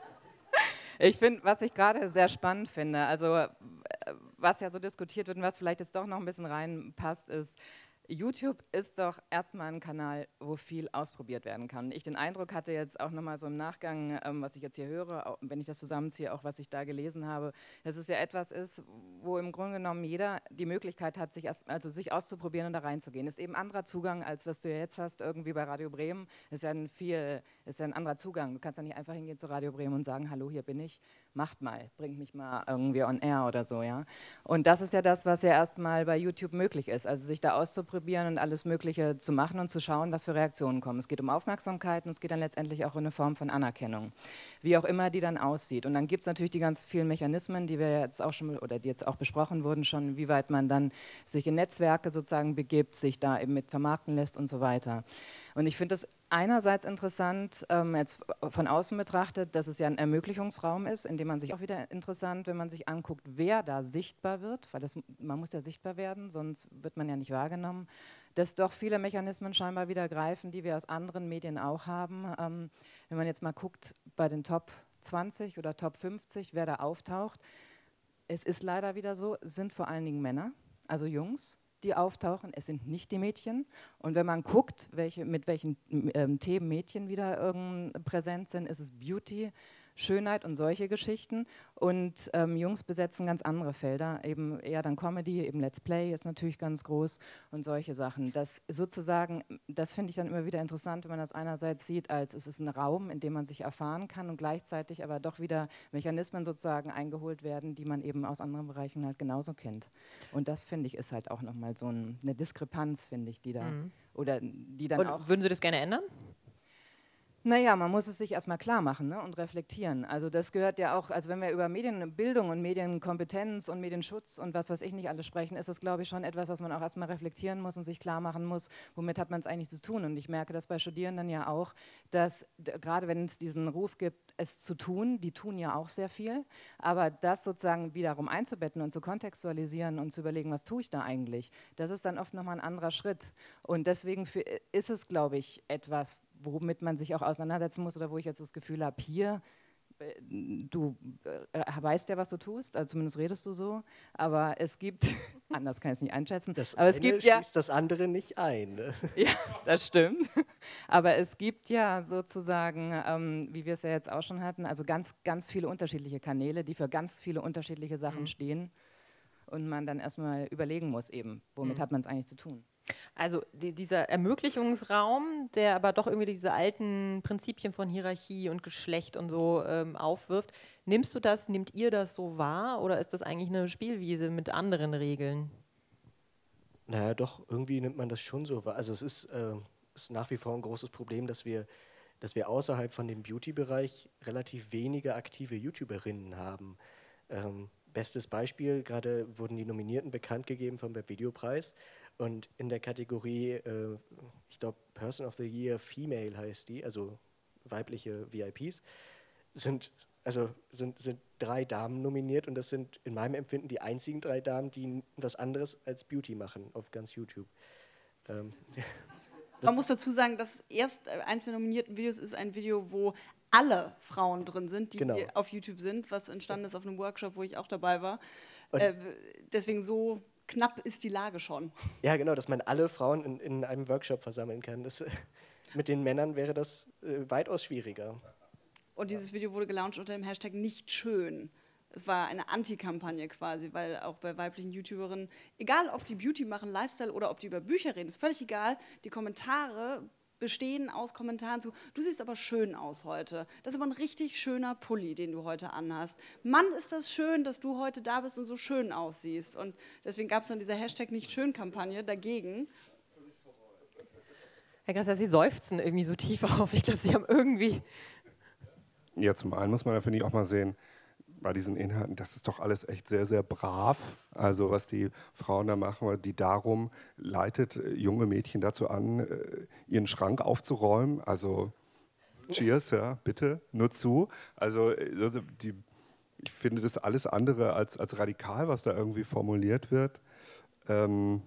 S12: Ich finde, was ich gerade sehr spannend finde, also was ja so diskutiert wird und was vielleicht jetzt doch noch ein bisschen reinpasst, ist, YouTube ist doch erstmal ein Kanal, wo viel ausprobiert werden kann. Ich den Eindruck hatte jetzt auch nochmal so im Nachgang, ähm, was ich jetzt hier höre, auch, wenn ich das zusammenziehe, auch was ich da gelesen habe, dass es ja etwas ist, wo im Grunde genommen jeder die Möglichkeit hat, sich, erst, also sich auszuprobieren und da reinzugehen. Ist eben ein anderer Zugang, als was du ja jetzt hast, irgendwie bei Radio Bremen. Ist ja ein viel, ist ja ein anderer Zugang. Du kannst ja nicht einfach hingehen zu Radio Bremen und sagen, hallo, hier bin ich, macht mal, bringt mich mal irgendwie on air oder so, ja. Und das ist ja das, was ja erstmal bei YouTube möglich ist, also sich da auszuprobieren und alles Mögliche zu machen und zu schauen, was für Reaktionen kommen. Es geht um Aufmerksamkeit und es geht dann letztendlich auch um eine Form von Anerkennung, wie auch immer die dann aussieht. Und dann gibt es natürlich die ganz vielen Mechanismen, die wir jetzt auch schon, oder die jetzt auch besprochen wurden schon, wie weit man dann sich in Netzwerke sozusagen begibt, sich da eben mit vermarkten lässt und so weiter. Und ich finde das einerseits interessant, ähm, jetzt von außen betrachtet, dass es ja ein Ermöglichungsraum ist, in dem man sich auch wieder interessant, wenn man sich anguckt, wer da sichtbar wird, weil das, man muss ja sichtbar werden, sonst wird man ja nicht wahrgenommen, dass doch viele Mechanismen scheinbar wieder greifen, die wir aus anderen Medien auch haben. Ähm, wenn man jetzt mal guckt bei den Top zwanzig oder Top fünfzig, wer da auftaucht, es ist leider wieder so, es sind vor allen Dingen Männer, also Jungs, die auftauchen, es sind nicht die Mädchen. Und wenn man guckt, welche, mit welchen ähm, Themen Mädchen wieder ähm, präsent sind, ist es Beauty, Schönheit und solche Geschichten. Und ähm, Jungs besetzen ganz andere Felder, eben eher dann Comedy, eben Let's Play ist natürlich ganz groß und solche Sachen. Das sozusagen, das finde ich dann immer wieder interessant, wenn man das einerseits sieht, als es ist ein Raum, in dem man sich erfahren kann und gleichzeitig aber doch wieder Mechanismen sozusagen eingeholt werden, die man eben aus anderen Bereichen halt genauso kennt. Und das, finde ich, ist halt auch nochmal so ein, eine Diskrepanz, finde ich, die da,
S1: Mhm.
S12: oder die dann
S1: Und
S12: auch...
S1: würden Sie das gerne ändern?
S12: Naja, man muss es sich erstmal klar machen, ne, und reflektieren. Also das gehört ja auch, also wenn wir über Medienbildung und Medienkompetenz und Medienschutz und was weiß ich nicht alles sprechen, ist das, glaube ich, schon etwas, was man auch erstmal reflektieren muss und sich klar machen muss, womit hat man es eigentlich zu tun. Und ich merke das bei Studierenden ja auch, dass gerade wenn es diesen Ruf gibt, es zu tun, die tun ja auch sehr viel, aber das sozusagen wiederum einzubetten und zu kontextualisieren und zu überlegen, was tue ich da eigentlich, das ist dann oft nochmal ein anderer Schritt. Und deswegen für, ist es, glaube ich, etwas, womit man sich auch auseinandersetzen muss oder wo ich jetzt das Gefühl habe, hier du äh, weißt ja, was du tust, also zumindest redest du so, aber es gibt, anders kann ich es nicht einschätzen,
S2: das
S12: aber es
S2: eine
S12: gibt ja,
S2: schließt das andere nicht ein. Ne?
S12: Ja, das stimmt, aber es gibt ja sozusagen, ähm, wie wir es ja jetzt auch schon hatten, also ganz, ganz viele unterschiedliche Kanäle, die für ganz viele unterschiedliche Sachen mhm. stehen und man dann erstmal überlegen muss eben, womit mhm. hat man es eigentlich zu tun.
S1: Also die, dieser Ermöglichungsraum, der aber doch irgendwie diese alten Prinzipien von Hierarchie und Geschlecht und so ähm, aufwirft, nimmst du das, nehmt ihr das so wahr oder ist das eigentlich eine Spielwiese mit anderen Regeln?
S2: Naja, doch, irgendwie nimmt man das schon so wahr. Also es ist, äh, ist nach wie vor ein großes Problem, dass wir, dass wir außerhalb von dem Beauty-Bereich relativ wenige aktive YouTuberinnen haben. Ähm, bestes Beispiel, gerade wurden die Nominierten bekannt gegeben vom Webvideopreis. Und in der Kategorie, äh, ich glaube, Person of the Year Female heißt die, also weibliche V I Ps, sind, also sind, sind drei Damen nominiert und das sind in meinem Empfinden die einzigen drei Damen, die was anderes als Beauty machen auf ganz YouTube. Ähm,
S4: Man muss dazu sagen, das erst eins der nominierten Videos ist ein Video, wo alle Frauen drin sind, die genau. auf YouTube sind, was entstanden ist auf einem Workshop, wo ich auch dabei war. Äh, deswegen so knapp ist die Lage schon.
S2: Ja, genau, dass man alle Frauen in, in einem Workshop versammeln kann. Das, mit den Männern wäre das äh, weitaus schwieriger.
S4: Und dieses Video wurde gelauncht unter dem Hashtag nicht schön. Es war eine Anti-Kampagne quasi, weil auch bei weiblichen YouTuberinnen, egal ob die Beauty machen, Lifestyle oder ob die über Bücher reden, ist völlig egal, die Kommentare bestehen aus Kommentaren zu, du siehst aber schön aus heute. Das ist aber ein richtig schöner Pulli, den du heute anhast. Mann, ist das schön, dass du heute da bist und so schön aussiehst. Und deswegen gab es dann diese Hashtag Nicht-Schön-Kampagne dagegen.
S1: Herr Grasser, Sie seufzen irgendwie so tief auf. Ich glaube, Sie haben irgendwie...
S5: Ja, zum einen muss man da, finde ich, auch mal sehen, bei diesen Inhalten, das ist doch alles echt sehr, sehr brav. Also was die Frauen da machen, die darum leitet junge Mädchen dazu an, ihren Schrank aufzuräumen. Also cheers, ja, bitte, nur zu. Also die, ich finde das alles andere als, als radikal, was da irgendwie formuliert wird. Ähm,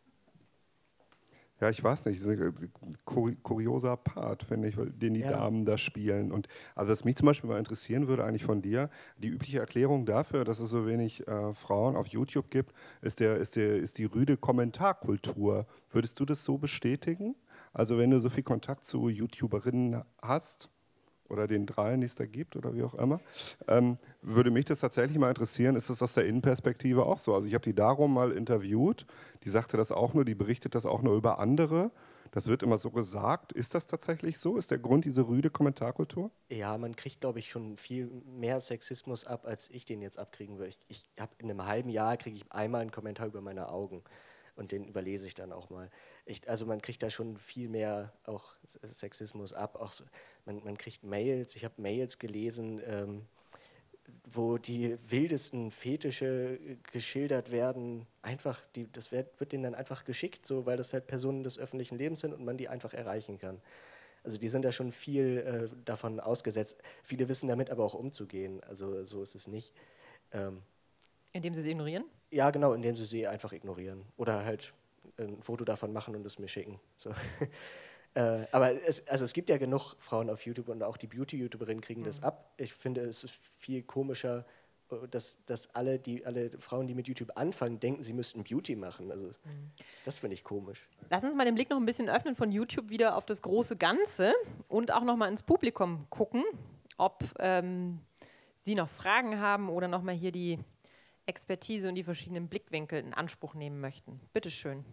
S5: Ja, ich weiß nicht, das ist ein kurioser Part, finde ich, den die ja. Damen da spielen. Und also was mich zum Beispiel mal interessieren würde eigentlich von dir, die übliche Erklärung dafür, dass es so wenig äh, Frauen auf YouTube gibt, ist, der, ist, der, ist die rüde Kommentarkultur. Würdest du das so bestätigen? Also wenn du so viel Kontakt zu YouTuberinnen hast, oder den dreien, die es da gibt, oder wie auch immer, ähm, würde mich das tatsächlich mal interessieren, ist das aus der Innenperspektive auch so? Also ich habe die darum mal interviewt, die sagte das auch nur, die berichtet das auch nur über andere. Das wird immer so gesagt. Ist das tatsächlich so? Ist der Grund diese rüde Kommentarkultur?
S2: Ja, man kriegt, glaube ich, schon viel mehr Sexismus ab, als ich den jetzt abkriegen würde. Ich, ich habe in einem halben Jahr, kriege ich einmal einen Kommentar über meine Augen. Und den überlese ich dann auch mal. Ich, also man kriegt da schon viel mehr auch Sexismus ab. Auch so, man, man kriegt Mails, ich habe Mails gelesen, ähm, wo die wildesten Fetische geschildert werden. Einfach, die, das wird, wird denen dann einfach geschickt, so, weil das halt Personen des öffentlichen Lebens sind und man die einfach erreichen kann. Also die sind da schon viel äh, davon ausgesetzt. Viele wissen damit aber auch umzugehen. Also so ist es nicht. Ähm,
S1: Indem sie sie ignorieren?
S2: Ja, genau, indem sie sie einfach ignorieren. Oder halt ein Foto davon machen und es mir schicken. So. äh, aber es, also es gibt ja genug Frauen auf YouTube und auch die Beauty-YouTuberinnen kriegen mhm. das ab. Ich finde, es ist viel komischer, dass, dass alle, die, alle Frauen, die mit YouTube anfangen, denken, sie müssten Beauty machen. Also mhm. das finde ich komisch.
S1: Lass uns mal den Blick noch ein bisschen öffnen von YouTube wieder auf das große Ganze und auch noch mal ins Publikum gucken, ob ähm, Sie noch Fragen haben oder noch mal hier die Expertise und die verschiedenen Blickwinkel in Anspruch nehmen möchten. Bitte schön.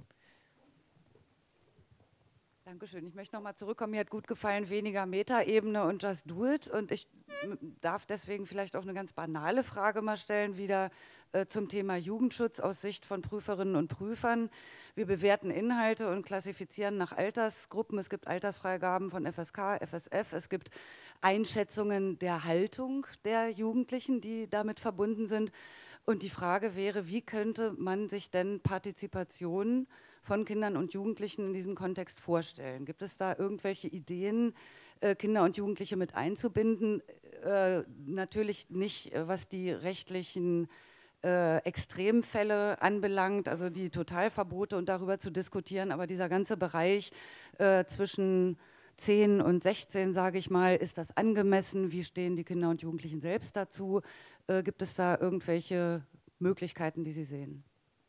S13: Dankeschön. Ich möchte nochmal zurückkommen. Mir hat gut gefallen, weniger Metaebene und Just Do It. Und ich darf deswegen vielleicht auch eine ganz banale Frage mal stellen, wieder äh, zum Thema Jugendschutz aus Sicht von Prüferinnen und Prüfern. Wir bewerten Inhalte und klassifizieren nach Altersgruppen. Es gibt Altersfreigaben von F S K, F S F. Es gibt Einschätzungen der Haltung der Jugendlichen, die damit verbunden sind. Und die Frage wäre, wie könnte man sich denn Partizipation von Kindern und Jugendlichen in diesem Kontext vorstellen? Gibt es da irgendwelche Ideen, äh, Kinder und Jugendliche mit einzubinden? Äh, natürlich nicht, was die rechtlichen äh, Extremfälle anbelangt, also die Totalverbote und darüber zu diskutieren, aber dieser ganze Bereich äh, zwischen zehn und sechzehn, sage ich mal, ist das angemessen? Wie stehen die Kinder und Jugendlichen selbst dazu? Äh, gibt es da irgendwelche Möglichkeiten, die Sie sehen?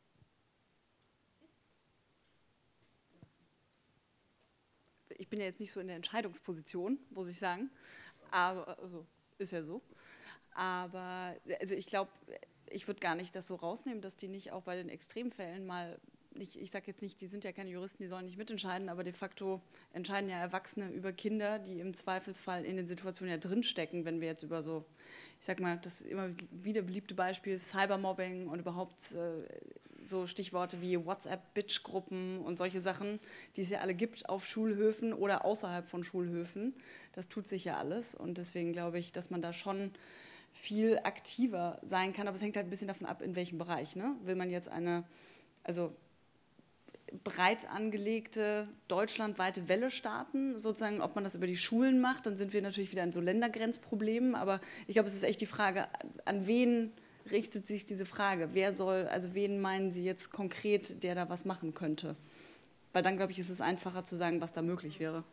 S4: Ich bin ja jetzt nicht so in der Entscheidungsposition, muss ich sagen, aber also, ist ja so. Aber also ich glaube, ich würde gar nicht das so rausnehmen, dass die nicht auch bei den Extremfällen mal, nicht, ich sage jetzt nicht, die sind ja keine Juristen, die sollen nicht mitentscheiden, aber de facto entscheiden ja Erwachsene über Kinder, die im Zweifelsfall in den Situationen ja drinstecken, wenn wir jetzt über so, ich sag mal, das immer wieder beliebte Beispiel Cybermobbing und überhaupt äh, so Stichworte wie WhatsApp-Bitch-Gruppen und solche Sachen, die es ja alle gibt auf Schulhöfen oder außerhalb von Schulhöfen. Das tut sich ja alles und deswegen glaube ich, dass man da schon viel aktiver sein kann, aber es hängt halt ein bisschen davon ab, in welchem Bereich. Ne? Will man jetzt eine, also breit angelegte deutschlandweite Welle starten, sozusagen, ob man das über die Schulen macht, dann sind wir natürlich wieder in so Ländergrenzproblemen, aber ich glaube, es ist echt die Frage, an wen richtet sich diese Frage? Wer soll, also wen meinen Sie jetzt konkret, der da was machen könnte? Weil dann, glaube ich, ist es einfacher zu sagen, was da möglich wäre.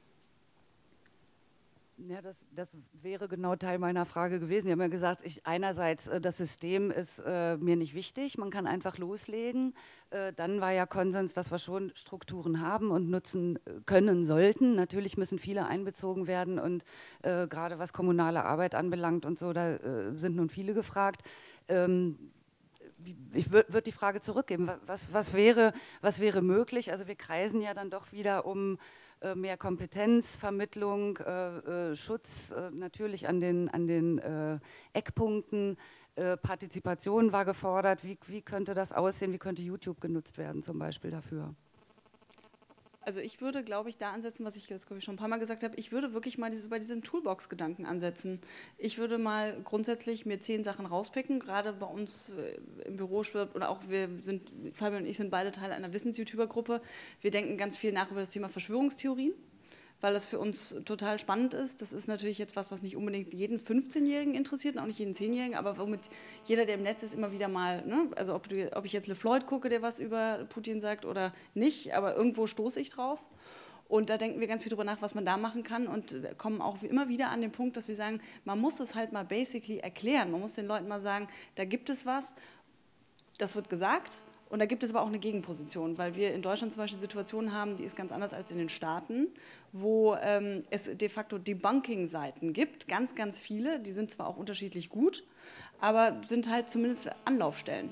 S13: Ja, das, das wäre genau Teil meiner Frage gewesen. Sie haben ja gesagt, ich, einerseits, äh, das System ist äh, mir nicht wichtig, man kann einfach loslegen. Äh, dann war ja Konsens, dass wir schon Strukturen haben und nutzen können sollten. Natürlich müssen viele einbezogen werden und äh, gerade was kommunale Arbeit anbelangt und so, da äh, sind nun viele gefragt. Ähm, Ich würde die Frage zurückgeben, was, was, wäre, was wäre möglich? Also wir kreisen ja dann doch wieder um äh, mehr Kompetenzvermittlung, äh, äh, Schutz äh, natürlich an den, an den äh, Eckpunkten. Äh, Partizipation war gefordert. Wie, wie könnte das aussehen? Wie könnte YouTube genutzt werden zum Beispiel dafür?
S4: Also ich würde, glaube ich, da ansetzen, was ich jetzt, glaube ich, schon ein paar Mal gesagt habe, ich würde wirklich mal diese, bei diesem Toolbox-Gedanken ansetzen. Ich würde mal grundsätzlich mir zehn Sachen rauspicken, gerade bei uns im Büro schwirrt, oder auch wir sind, Fabian und ich sind beide Teil einer Wissens-YouTuber-Gruppe, wir denken ganz viel nach über das Thema Verschwörungstheorien, weil das für uns total spannend ist. Das ist natürlich jetzt was, was nicht unbedingt jeden fünfzehnjährigen interessiert, und auch nicht jeden zehnjährigen, aber womit jeder, der im Netz ist, immer wieder mal, ne? Also ob, du, ob ich jetzt LeFloid gucke, der was über Putin sagt oder nicht, aber irgendwo stoße ich drauf. Und da denken wir ganz viel drüber nach, was man da machen kann, und kommen auch immer wieder an den Punkt, dass wir sagen, man muss es halt mal basically erklären. Man muss den Leuten mal sagen, da gibt es was, das wird gesagt. Und da gibt es aber auch eine Gegenposition, weil wir in Deutschland zum Beispiel Situationen haben, die ist ganz anders als in den Staaten, wo ähm, es de facto Debunking-Seiten gibt, ganz, ganz viele, die sind zwar auch unterschiedlich gut, aber sind halt zumindest Anlaufstellen.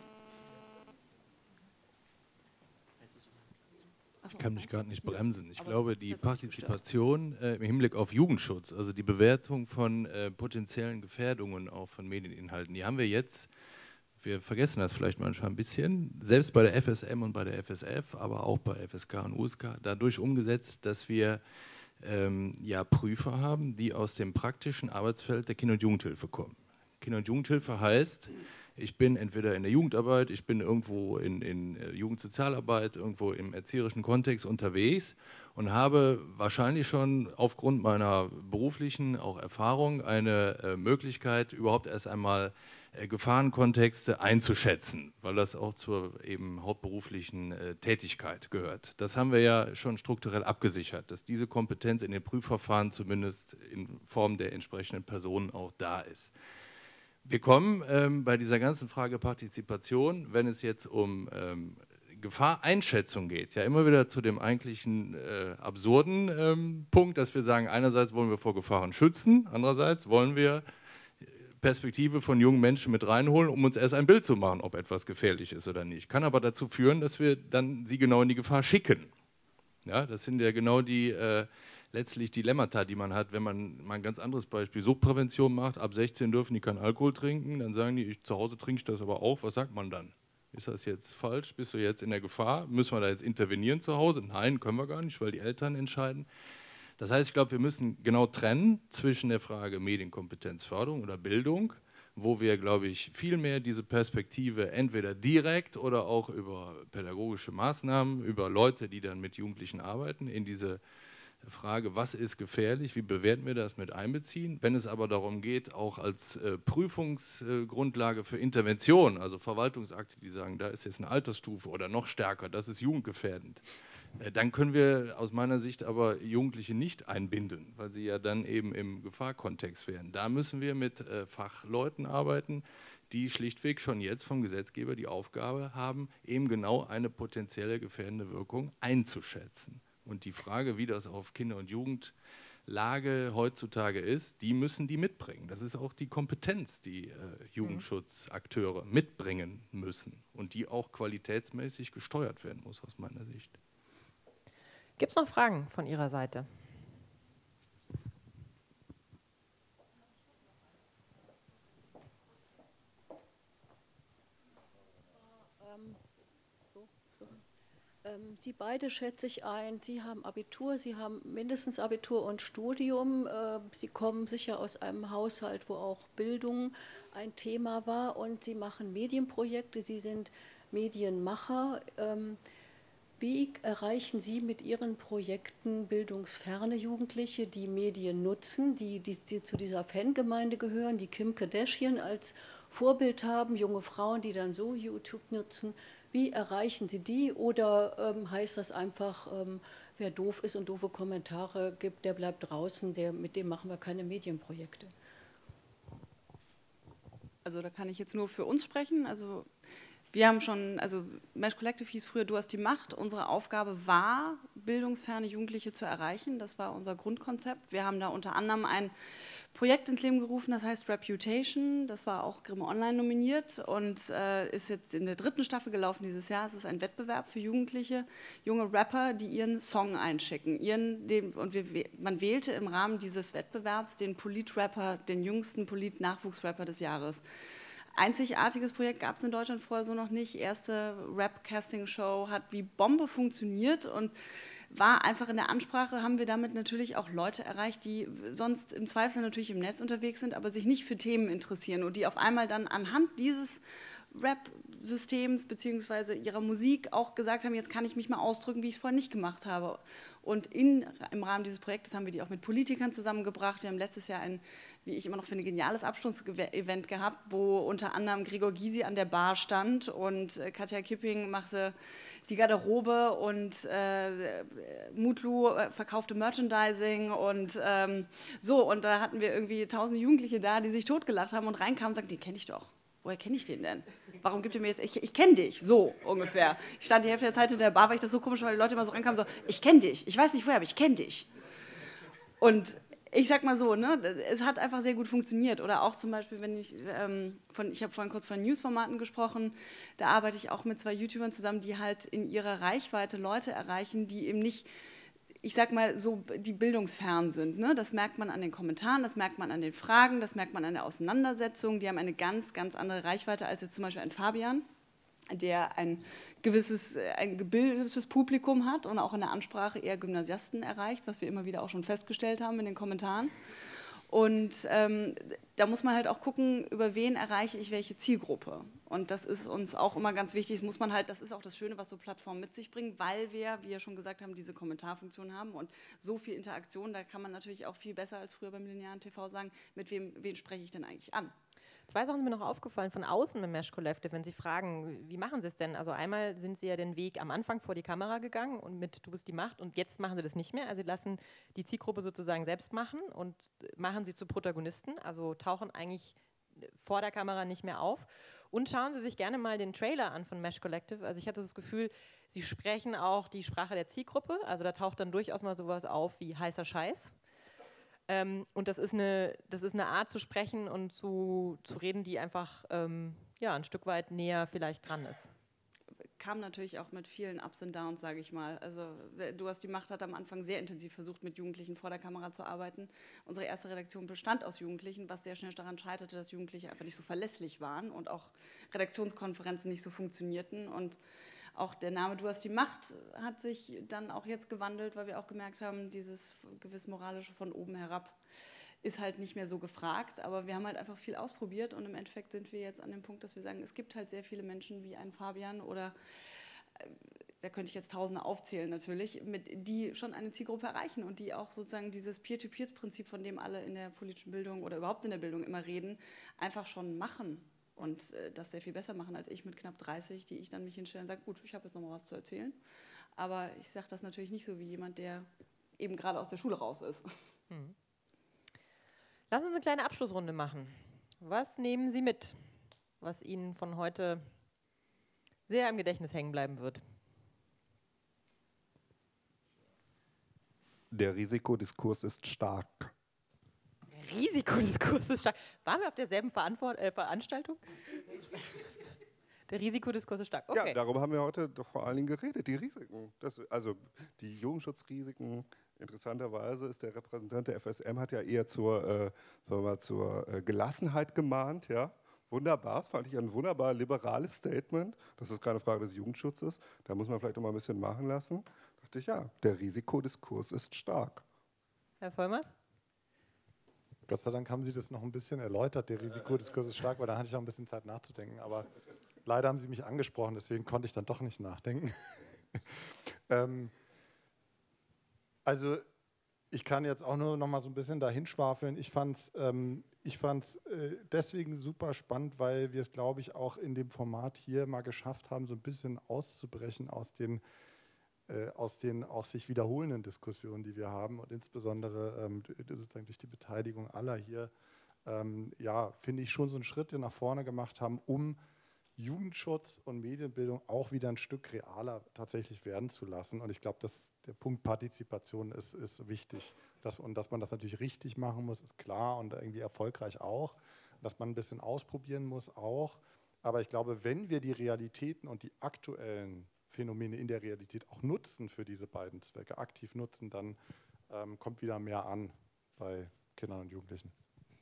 S9: Ich kann mich gerade nicht bremsen. Ich glaube, die Partizipation äh, im Hinblick auf Jugendschutz, also die Bewertung von äh, potenziellen Gefährdungen auch von Medieninhalten, die haben wir jetzt. Wir vergessen das vielleicht manchmal ein bisschen, selbst bei der F S M und bei der F S F, aber auch bei F S K und U S K, dadurch umgesetzt, dass wir ähm, ja, Prüfer haben, die aus dem praktischen Arbeitsfeld der Kinder- und Jugendhilfe kommen. Kinder- und Jugendhilfe heißt, ich bin entweder in der Jugendarbeit, ich bin irgendwo in, in Jugendsozialarbeit, irgendwo im erzieherischen Kontext unterwegs und habe wahrscheinlich schon aufgrund meiner beruflichen auch Erfahrung eine äh, Möglichkeit, überhaupt erst einmal äh, Gefahrenkontexte einzuschätzen, weil das auch zur eben hauptberuflichen äh, Tätigkeit gehört. Das haben wir ja schon strukturell abgesichert, dass diese Kompetenz in den Prüfverfahren zumindest in Form der entsprechenden Personen auch da ist. Wir kommen ähm, bei dieser ganzen Frage Partizipation, wenn es jetzt um ähm, Gefahreinschätzung geht, ja immer wieder zu dem eigentlichen äh, absurden ähm, Punkt, dass wir sagen, einerseits wollen wir vor Gefahren schützen, andererseits wollen wir Perspektive von jungen Menschen mit reinholen, um uns erst ein Bild zu machen, ob etwas gefährlich ist oder nicht. Kann aber dazu führen, dass wir dann sie genau in die Gefahr schicken. Ja, das sind ja genau die äh, letztlich Dilemmata, die man hat, wenn man mal ein ganz anderes Beispiel Suchtprävention macht. Ab sechzehn dürfen die keinen Alkohol trinken, dann sagen die, ich, zu Hause trinke ich das aber auch. Was sagt man dann? Ist das jetzt falsch? Bist du jetzt in der Gefahr? Müssen wir da jetzt intervenieren zu Hause? Nein, können wir gar nicht, weil die Eltern entscheiden. Das heißt, ich glaube, wir müssen genau trennen zwischen der Frage Medienkompetenzförderung oder Bildung, wo wir, glaube ich, viel mehr diese Perspektive entweder direkt oder auch über pädagogische Maßnahmen, über Leute, die dann mit Jugendlichen arbeiten, in diese Frage, was ist gefährlich, wie bewerten wir das, mit einbeziehen. Wenn es aber darum geht, auch als äh, Prüfungsgrundlage äh, für Intervention, also Verwaltungsakte, die sagen, da ist jetzt eine Altersstufe oder noch stärker, das ist jugendgefährdend, Äh, dann können wir aus meiner Sicht aber Jugendliche nicht einbinden, weil sie ja dann eben im Gefahrkontext wären. Da müssen wir mit äh, Fachleuten arbeiten, die schlichtweg schon jetzt vom Gesetzgeber die Aufgabe haben, eben genau eine potenzielle gefährdende Wirkung einzuschätzen. Und die Frage, wie das auf Kinder- und Jugendlage heutzutage ist, die müssen die mitbringen. Das ist auch die Kompetenz, die äh, Jugendschutzakteure mitbringen müssen und die auch qualitätsmäßig gesteuert werden muss, aus meiner Sicht.
S1: Gibt es noch Fragen von Ihrer Seite?
S7: Ähm, Sie beide schätze ich ein, Sie haben Abitur, Sie haben mindestens Abitur und Studium. Äh, Sie kommen sicher aus einem Haushalt, wo auch Bildung ein Thema war und Sie machen Medienprojekte, Sie sind Medienmacher. Ähm, wie erreichen Sie mit Ihren Projekten bildungsferne Jugendliche, die Medien nutzen, die, die, die zu dieser Fangemeinde gehören, die Kim Kardashian als Vorbild haben, junge Frauen, die dann so YouTube nutzen? Wie erreichen Sie die oder ähm, heißt das einfach, ähm, wer doof ist und doofe Kommentare gibt, der bleibt draußen, der, mit dem machen wir keine Medienprojekte?
S4: Also da kann ich jetzt nur für uns sprechen. Also wir haben schon, also Mesh Collective hieß früher Du hast die Macht. Unsere Aufgabe war, bildungsferne Jugendliche zu erreichen. Das war unser Grundkonzept. Wir haben da unter anderem ein Projekt ins Leben gerufen, das heißt Reputation. Das war auch Grimme Online nominiert und äh, ist jetzt in der dritten Staffel gelaufen dieses Jahr. Es ist ein Wettbewerb für Jugendliche, junge Rapper, die ihren Song einschicken. Ihren, den, und wir, man wählte im Rahmen dieses Wettbewerbs den Polit-Rapper, den jüngsten Polit-Nachwuchsrapper des Jahres. Einzigartiges Projekt gab es in Deutschland vorher so noch nicht. Erste Rap-Casting-Show hat wie Bombe funktioniert und war einfach in der Ansprache, haben wir damit natürlich auch Leute erreicht, die sonst im Zweifel natürlich im Netz unterwegs sind, aber sich nicht für Themen interessieren und die auf einmal dann anhand dieses Rap-Systems bzw. ihrer Musik auch gesagt haben, jetzt kann ich mich mal ausdrücken, wie ich es vorher nicht gemacht habe. Und in, im Rahmen dieses Projektes haben wir die auch mit Politikern zusammengebracht. Wir haben letztes Jahr ein, wie ich immer noch finde, geniales Abschlussevent gehabt, wo unter anderem Gregor Gysi an der Bar stand und äh, Katja Kipping machte die Garderobe und äh, Mutlu äh, verkaufte Merchandising und ähm, so. Und da hatten wir irgendwie tausende Jugendliche da, die sich totgelacht haben und reinkamen und sagten, den kenne ich doch. Woher kenne ich den denn? Warum gibt ihr mir jetzt, ich, ich kenne dich, so ungefähr. Ich stand die Hälfte der Zeit in der Bar, weil ich das so komisch, weil die Leute immer so reinkamen, so, ich kenne dich, ich weiß nicht woher, aber ich kenne dich. Und ich sag mal so, ne, es hat einfach sehr gut funktioniert. Oder auch zum Beispiel, wenn ich, ähm, von, ich habe vorhin kurz von Newsformaten gesprochen, da arbeite ich auch mit zwei YouTubern zusammen, die halt in ihrer Reichweite Leute erreichen, die eben nicht, ich sag mal, so die bildungsfern sind. Ne? Das merkt man an den Kommentaren, das merkt man an den Fragen, das merkt man an der Auseinandersetzung. Die haben eine ganz, ganz andere Reichweite als jetzt zum Beispiel ein Fabian, der ein gewisses, ein gebildetes Publikum hat und auch in der Ansprache eher Gymnasiasten erreicht, was wir immer wieder auch schon festgestellt haben in den Kommentaren. Und ähm, da muss man halt auch gucken, über wen erreiche ich welche Zielgruppe. Und das ist uns auch immer ganz wichtig. Das muss man halt, das ist auch das Schöne, was so Plattformen mit sich bringen, weil wir, wie ja schon gesagt haben, diese Kommentarfunktion haben und so viel Interaktion. Da kann man natürlich auch viel besser als früher beim linearen T V sagen, mit wem wen spreche ich denn eigentlich an.
S1: Zwei Sachen sind mir noch aufgefallen von außen mit Mesh Collective, wenn Sie fragen, wie machen Sie es denn? Also einmal sind Sie ja den Weg am Anfang vor die Kamera gegangen und mit Du bist die Macht und jetzt machen Sie das nicht mehr. Also Sie lassen die Zielgruppe sozusagen selbst machen und machen sie zu Protagonisten, also tauchen eigentlich vor der Kamera nicht mehr auf. Und schauen Sie sich gerne mal den Trailer an von Mesh Collective. Also ich hatte das Gefühl, Sie sprechen auch die Sprache der Zielgruppe, also da taucht dann durchaus mal sowas auf wie heißer Scheiß. Ähm, und das ist, eine, das ist eine Art zu sprechen und zu, zu reden, die einfach ähm, ja, ein Stück weit näher vielleicht dran ist.
S4: Kam natürlich auch mit vielen Ups und Downs, sage ich mal. Also Du hast die Macht hat am Anfang sehr intensiv versucht, mit Jugendlichen vor der Kamera zu arbeiten. Unsere erste Redaktion bestand aus Jugendlichen, was sehr schnell daran scheiterte, dass Jugendliche einfach nicht so verlässlich waren und auch Redaktionskonferenzen nicht so funktionierten. Und auch der Name Du hast die Macht hat sich dann auch jetzt gewandelt, weil wir auch gemerkt haben, dieses gewiss moralische von oben herab ist halt nicht mehr so gefragt, aber wir haben halt einfach viel ausprobiert und im Endeffekt sind wir jetzt an dem Punkt, dass wir sagen, es gibt halt sehr viele Menschen wie einen Fabian oder, äh, da könnte ich jetzt Tausende aufzählen natürlich, mit, die schon eine Zielgruppe erreichen und die auch sozusagen dieses Peer-to-Peer-Prinzip, von dem alle in der politischen Bildung oder überhaupt in der Bildung immer reden, einfach schon machen und äh, das sehr viel besser machen als ich mit knapp dreißig, die ich dann mich hinstelle und sage, gut, ich habe jetzt noch mal was zu erzählen. Aber ich sage das natürlich nicht so wie jemand, der eben gerade aus der Schule raus ist.
S1: Mhm. Lassen Sie uns eine kleine Abschlussrunde machen. Was nehmen Sie mit, was Ihnen von heute sehr im Gedächtnis hängen bleiben wird?
S5: Der Risikodiskurs ist stark.
S1: Der Risikodiskurs ist stark. Waren wir auf derselben Verantwort äh, Veranstaltung? Der Risikodiskurs ist stark. Okay.
S5: Ja, darüber haben wir heute doch vor allen Dingen geredet, die Risiken. Das, also die Jugendschutzrisiken. Interessanterweise ist der Repräsentant der F S M hat ja eher zur, äh, sagen wir mal, zur äh, Gelassenheit gemahnt. Ja? Wunderbar, das fand ich ein wunderbar liberales Statement. Das ist keine Frage des Jugendschutzes. Da muss man vielleicht noch mal ein bisschen machen lassen. Da dachte ich, ja, der Risikodiskurs ist stark.
S1: Herr Vollmers?
S6: Gott sei Dank haben Sie das noch ein bisschen erläutert, der Risikodiskurs ist stark, weil da hatte ich auch ein bisschen Zeit nachzudenken. Aber leider haben Sie mich angesprochen, deswegen konnte ich dann doch nicht nachdenken. ähm, Also ich kann jetzt auch nur noch mal so ein bisschen dahin schwafeln. Ich fand es ähm, ich fand's, äh, deswegen super spannend, weil wir es, glaube ich, auch in dem Format hier mal geschafft haben, so ein bisschen auszubrechen aus den, äh, aus den auch sich wiederholenden Diskussionen, die wir haben und insbesondere ähm, sozusagen durch die Beteiligung aller hier, ähm, ja, finde ich schon so einen Schritt nach vorne gemacht haben, um Jugendschutz und Medienbildung auch wieder ein Stück realer tatsächlich werden zu lassen. Und ich glaube, dass der Punkt Partizipation ist, ist wichtig. Das, und dass man das natürlich richtig machen muss, ist klar und irgendwie erfolgreich auch. Dass man ein bisschen ausprobieren muss auch. Aber ich glaube, wenn wir die Realitäten und die aktuellen Phänomene in der Realität auch nutzen für diese beiden Zwecke, aktiv nutzen, dann ähm, kommt wieder mehr an bei Kindern und Jugendlichen.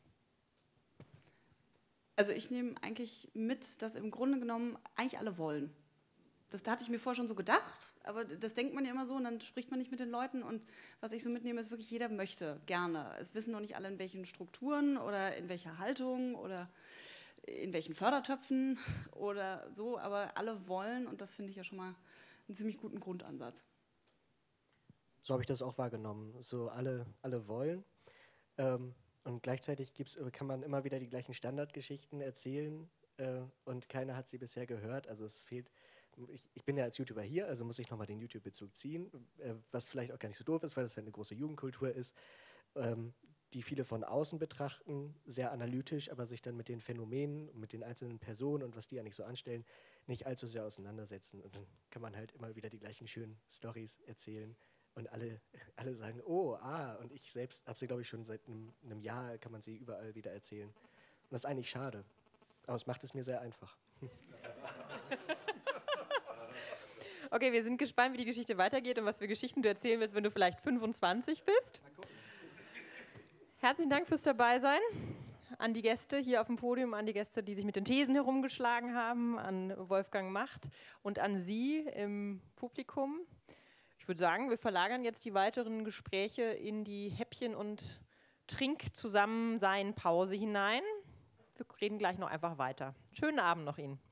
S4: Also ich nehme eigentlich mit, dass im Grunde genommen eigentlich alle wollen. Das da hatte ich mir vorher schon so gedacht, aber das denkt man ja immer so und dann spricht man nicht mit den Leuten. Und was ich so mitnehme, ist wirklich, jeder möchte gerne. Es wissen noch nicht alle, in welchen Strukturen oder in welcher Haltung oder in welchen Fördertöpfen oder so, aber alle wollen und das finde ich ja schon mal einen ziemlich guten Grundansatz.
S2: So habe ich das auch wahrgenommen. So alle, alle wollen. Ähm, Und gleichzeitig gibt's, kann man immer wieder die gleichen Standardgeschichten erzählen äh, und keiner hat sie bisher gehört. Also es fehlt, ich, ich bin ja als YouTuber hier, also muss ich nochmal den YouTube-Bezug ziehen, äh, was vielleicht auch gar nicht so doof ist, weil das ja eine große Jugendkultur ist, ähm, die viele von außen betrachten, sehr analytisch, aber sich dann mit den Phänomenen und mit den einzelnen Personen und was die eigentlich so anstellen, nicht allzu sehr auseinandersetzen. Und dann kann man halt immer wieder die gleichen schönen Storys erzählen. Und alle, alle sagen, oh, ah, und ich selbst habe sie, glaube ich, schon seit einem, einem Jahr, kann man sie überall wieder erzählen. Und das ist eigentlich schade, aber es macht es mir sehr einfach.
S1: Okay, wir sind gespannt, wie die Geschichte weitergeht und was für Geschichten du erzählen willst, wenn du vielleicht fünfundzwanzig bist. Herzlichen Dank fürs Dabeisein. An die Gäste hier auf dem Podium, an die Gäste, die sich mit den Thesen herumgeschlagen haben, an Wolfgang Macht und an Sie im Publikum. Ich würde sagen, wir verlagern jetzt die weiteren Gespräche in die Häppchen- und Trink-Zusammensein-Pause hinein. Wir reden gleich noch einfach weiter. Schönen Abend noch Ihnen.